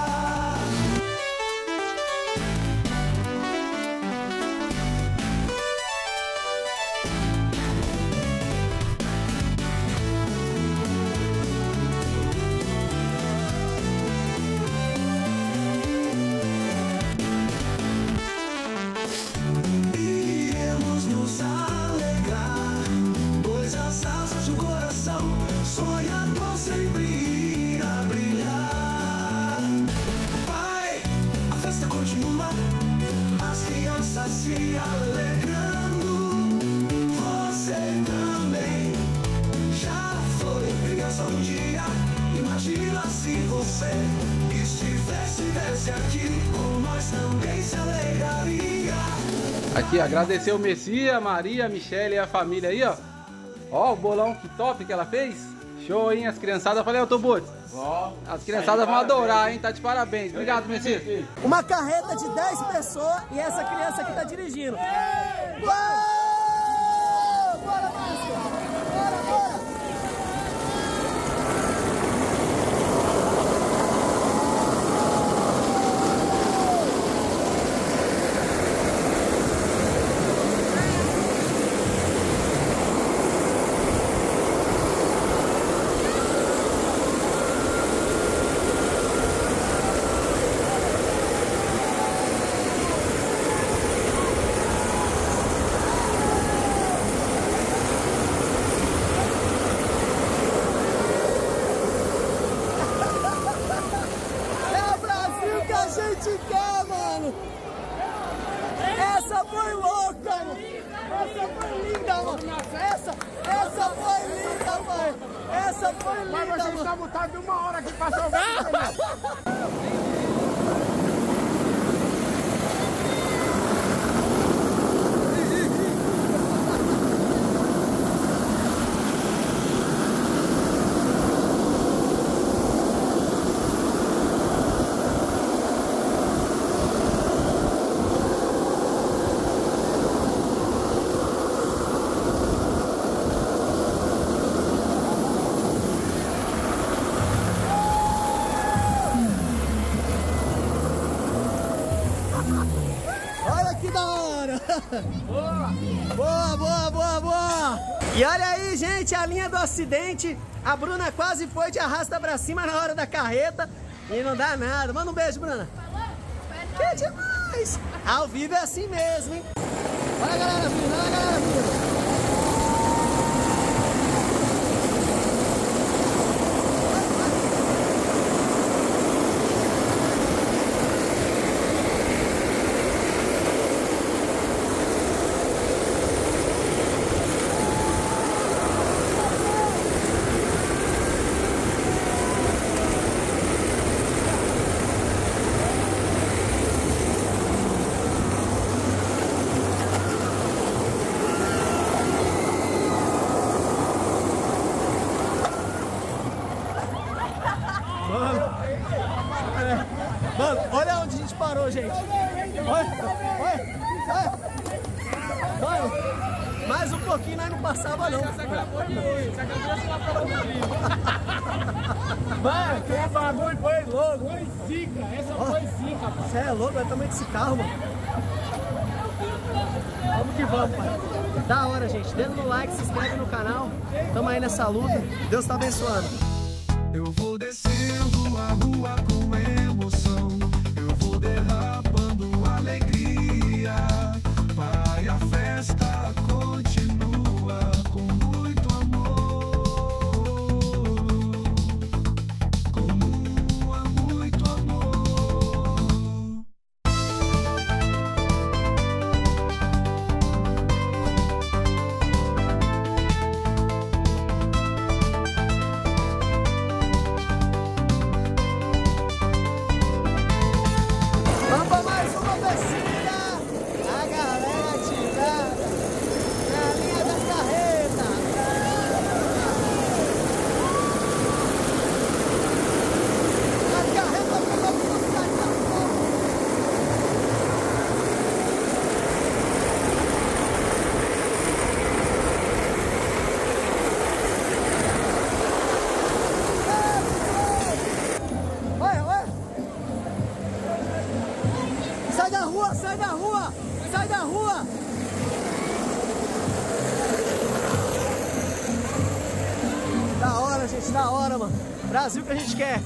Sonhador sempre irá brilhar. Vai, a festa continua, as crianças se alegrando. Você também já foi criança um dia. Imagina se você estivesse aqui, com nós também se alegraria. Aqui, agradecer o Messias, a Maria, a Michele e a família aí, ó. Ó, o bolão que top que ela fez. Show, hein? As criançadas, falei, Autobots. As criançadas vão adorar, hein? Tá de parabéns. Obrigado, Messias. Uma carreta de 10 pessoas e essa criança aqui tá dirigindo. Bora, Máscara! Bora, bora! Quer, mano. Essa foi louca, mano. Essa foi linda, mano. Essa foi linda, mano. Essa foi linda, mano. Mas vocês estão botados de 1 hora aqui pra chover, Boa, boa, boa, boa. E olha aí, gente, a linha do acidente. A Bruna quase foi de arrasta pra cima na hora da carreta. E não dá nada. Manda um beijo, Bruna. Que demais. Ao vivo é assim mesmo, hein? Olha a galera vindo, olha a galera vindo. Mano, olha onde a gente parou, gente. Olha. Mano, mais um pouquinho nós não passava, não. Você acabou de ir lá pra Mano, que bagulho foi louco. Foi zica, essa foi zica, pai. Você é louco, olha o tamanho desse carro, mano. Vamos que vamos, pai. Da hora, gente. Dedo no like, se inscreve no canal. Tamo aí nessa luta. Deus tá abençoando. Eu vou descendo a rua com emoção, eu vou derrapando alegria. Pai, a festa continua com muito amor, com muito amor. Sai da rua! Da hora, gente, da hora, mano. Brasil que a gente quer.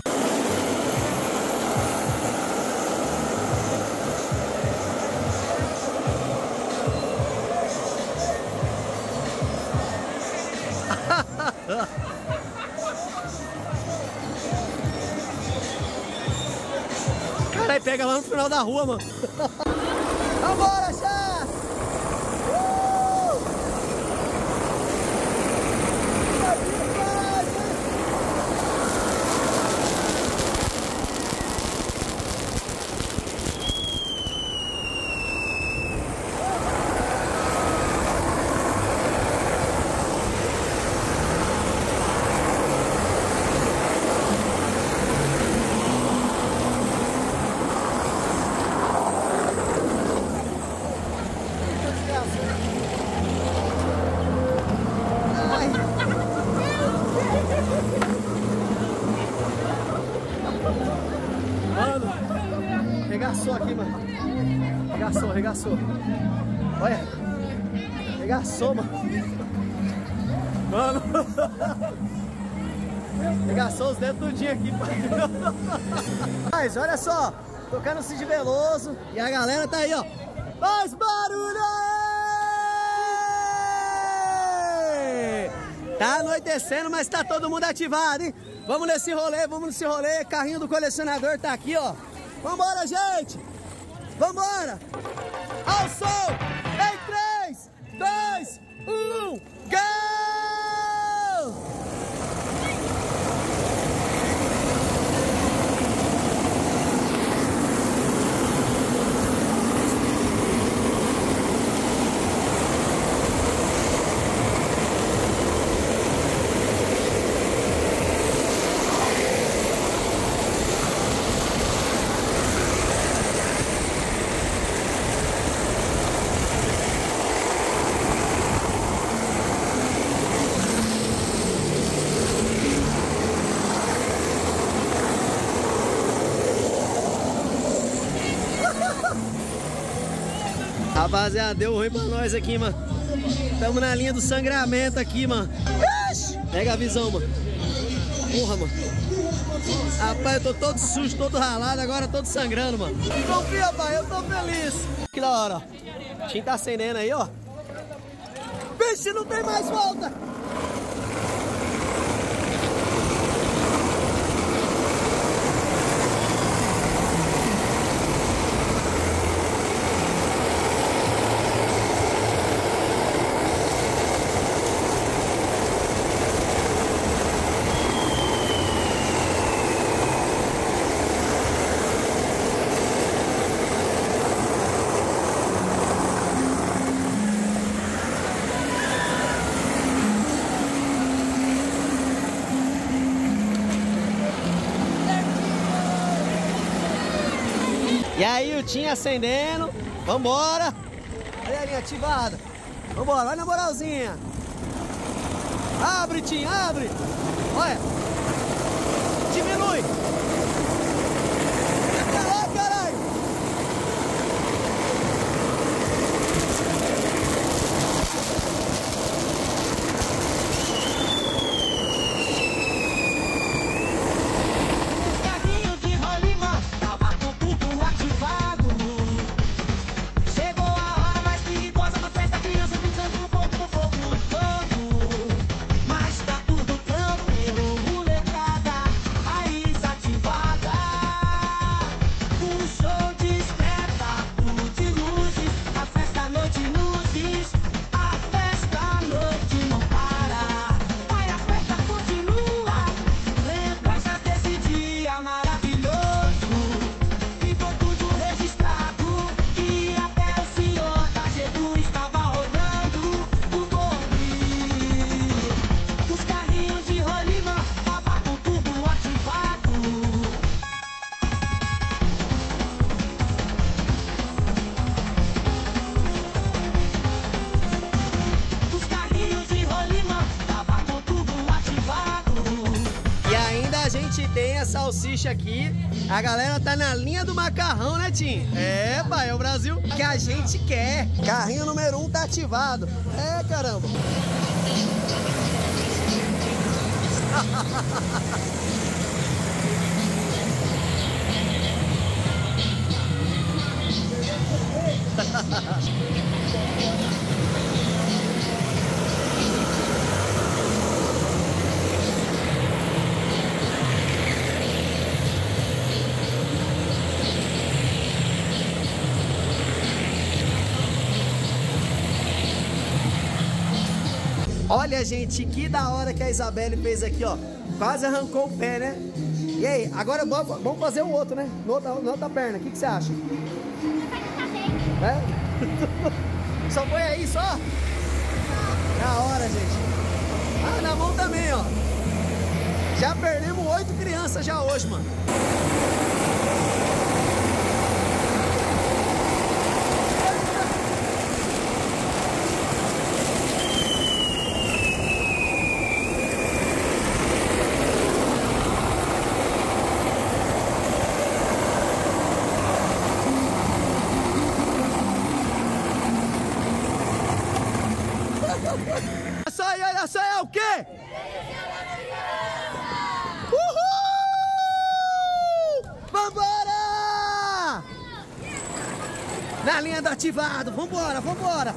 Caralho, pega lá no final da rua, mano. Vambora, chá! Mano, regaçou aqui, mano. Regaçou. Olha. Regaçou, mano. Mano. Regaçou os dedos tudinho aqui, pai. Mas olha só, tocando Cid Veloso. E a galera tá aí, ó. Faz barulho! Tá anoitecendo, mas tá todo mundo ativado, hein? Vamos nesse rolê. Carrinho do colecionador tá aqui, ó. Vambora, gente! Vambora! Ao som! Em 3, 2, 1, go! Rapaziada, deu ruim pra nós aqui, mano. Tamo na linha do sangramento aqui, mano. Pega a visão, mano. Porra, mano. Rapaz, eu tô todo sujo, todo ralado, agora todo sangrando, mano. Confia, pai, eu tô feliz. Que da hora, ó. O Tim tá acendendo aí, ó. Vixe, não tem mais volta. E aí o Tim acendendo, vambora. Olha a linha ativada. Vambora, vai na moralzinha. Abre, Tim, abre. Olha. Diminui. Caralho, caralho. Tem a salsicha aqui. A galera tá na linha do macarrão, né, Tim? É, pai, é o Brasil que a gente quer. Carrinho número 1 tá ativado. É, caramba. Olha, gente, que da hora que a Isabelle fez aqui, ó. Quase arrancou o pé, né? E aí, agora vamos fazer o outro, né? Na outra perna, o que você acha? É? Só põe aí, só? Da hora, gente. Ah, na mão também, ó. Já perdemos 8 crianças já hoje, mano. Olha só, é o quê? Uhul! Vambora! Na linha do ativado, vambora, vambora!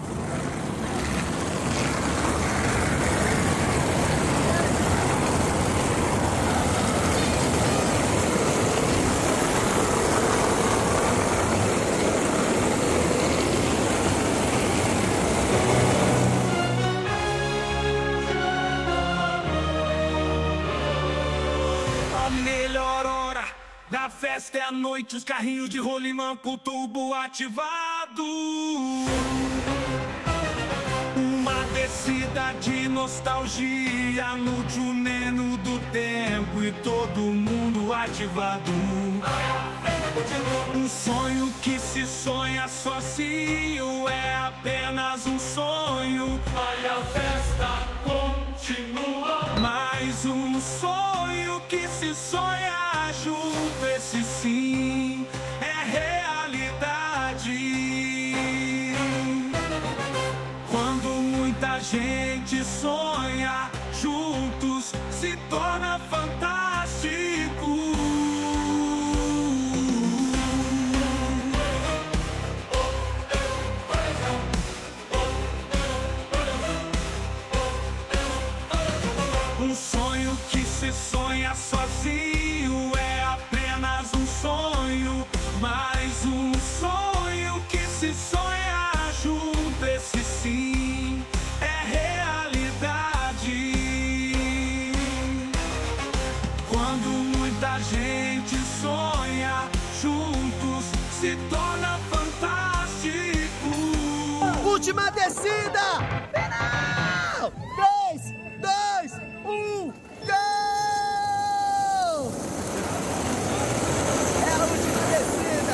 A festa é à noite, os carrinhos de rolimã com o tubo ativado. Uma descida de nostalgia no juneno do tempo e todo mundo ativado. Um sonho que se sonha sozinho é apenas um sonho. Olha, a festa continua. Mais um sonho que se sonha junto, esse sim é realidade. sonha juntos se torna fantástico. Um sonho que se sonha sozinho é apenas um sonho, mas um sonho que se sonha junto, esse sim é realidade. Quando muita gente sonha juntos, se torna fantástico. Última descida! Final! 3, 2, 1, gol! É a última descida!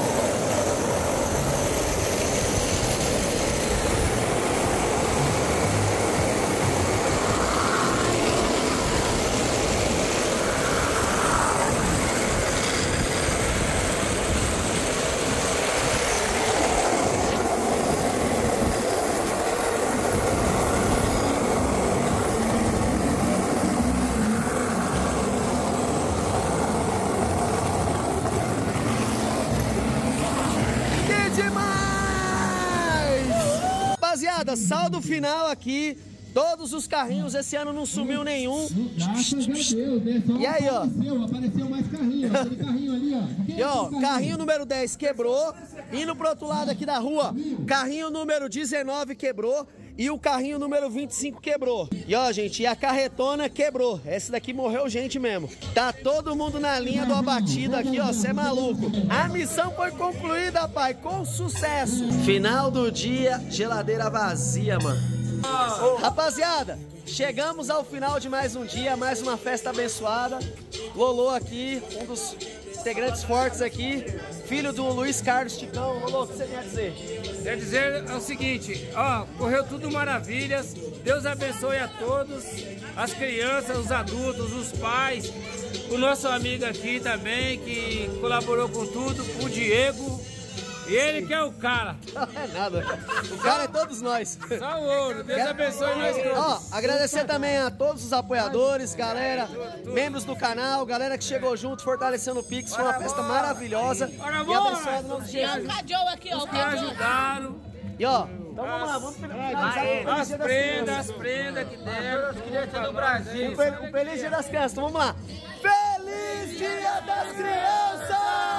Rapaziada, saldo final aqui. Todos os carrinhos, esse ano não sumiu nenhum. Graças a Deus, né? Só e aí, ó. Apareceu mais carrinho. Aquele carrinho ali, ó. E ó, carrinho número 10 quebrou. Indo pro outro lado aqui da rua, carrinho número 19 quebrou. E o carrinho número 25 quebrou. E ó, gente, e a carretona quebrou. Essa daqui morreu gente mesmo. Tá todo mundo na linha do abatido aqui, ó. Cê é maluco. A missão foi concluída, pai, com sucesso. Final do dia, geladeira vazia, mano. Rapaziada, chegamos ao final de mais um dia, mais uma festa abençoada. Lolo aqui, um dos integrantes fortes aqui, filho do Luiz Carlos Ticão. Lolo, o que você quer dizer? Quer dizer é o seguinte, ó, correu tudo maravilhas, Deus abençoe a todos, as crianças, os adultos, os pais, o nosso amigo aqui também, que colaborou com tudo, o Diego. Ele que é o cara. Não é nada. O cara é todos nós. Só o ouro. Deus abençoe nós todos. Ó, agradecer também a todos os apoiadores, galera, membros do canal, galera que chegou junto, fortalecendo o Pix. Foi uma festa maravilhosa. E abençoado no nome de Jesus. Tem o Cajou aqui, ó. Os que ajudaram. E ó, então vamos lá, vamos finalizar. As prendas que deram. Do Brasil. Um feliz Dia das Crianças. Então vamos lá. Feliz Dia das Crianças!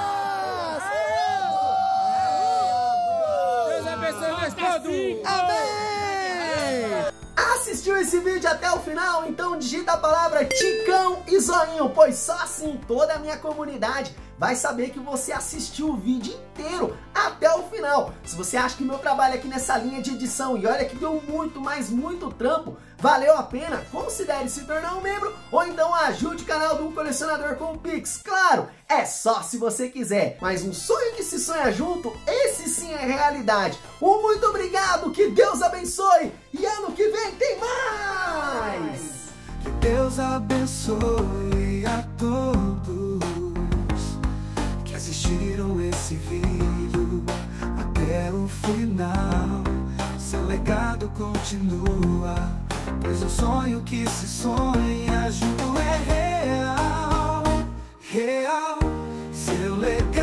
Amém! Assistiu esse vídeo até o final? Então digita a palavra Ticão e Zoinho, pois só assim toda a minha comunidade vai saber que você assistiu o vídeo inteiro até o final. Se você acha que meu trabalho aqui nessa linha de edição, e olha que deu muito, mas muito trampo, valeu a pena, considere se tornar um membro ou então ajude o canal do Colecionador com o Pix. Claro, é só se você quiser, mas um sonho que se sonha junto, esse sim é realidade. Um muito obrigado, que Deus abençoe e ano que vem tem mais! Que Deus abençoe a todos que assistiram esse vídeo até o final. Seu legado continua, pois o sonho que se sonha junto é real. Real, seu legado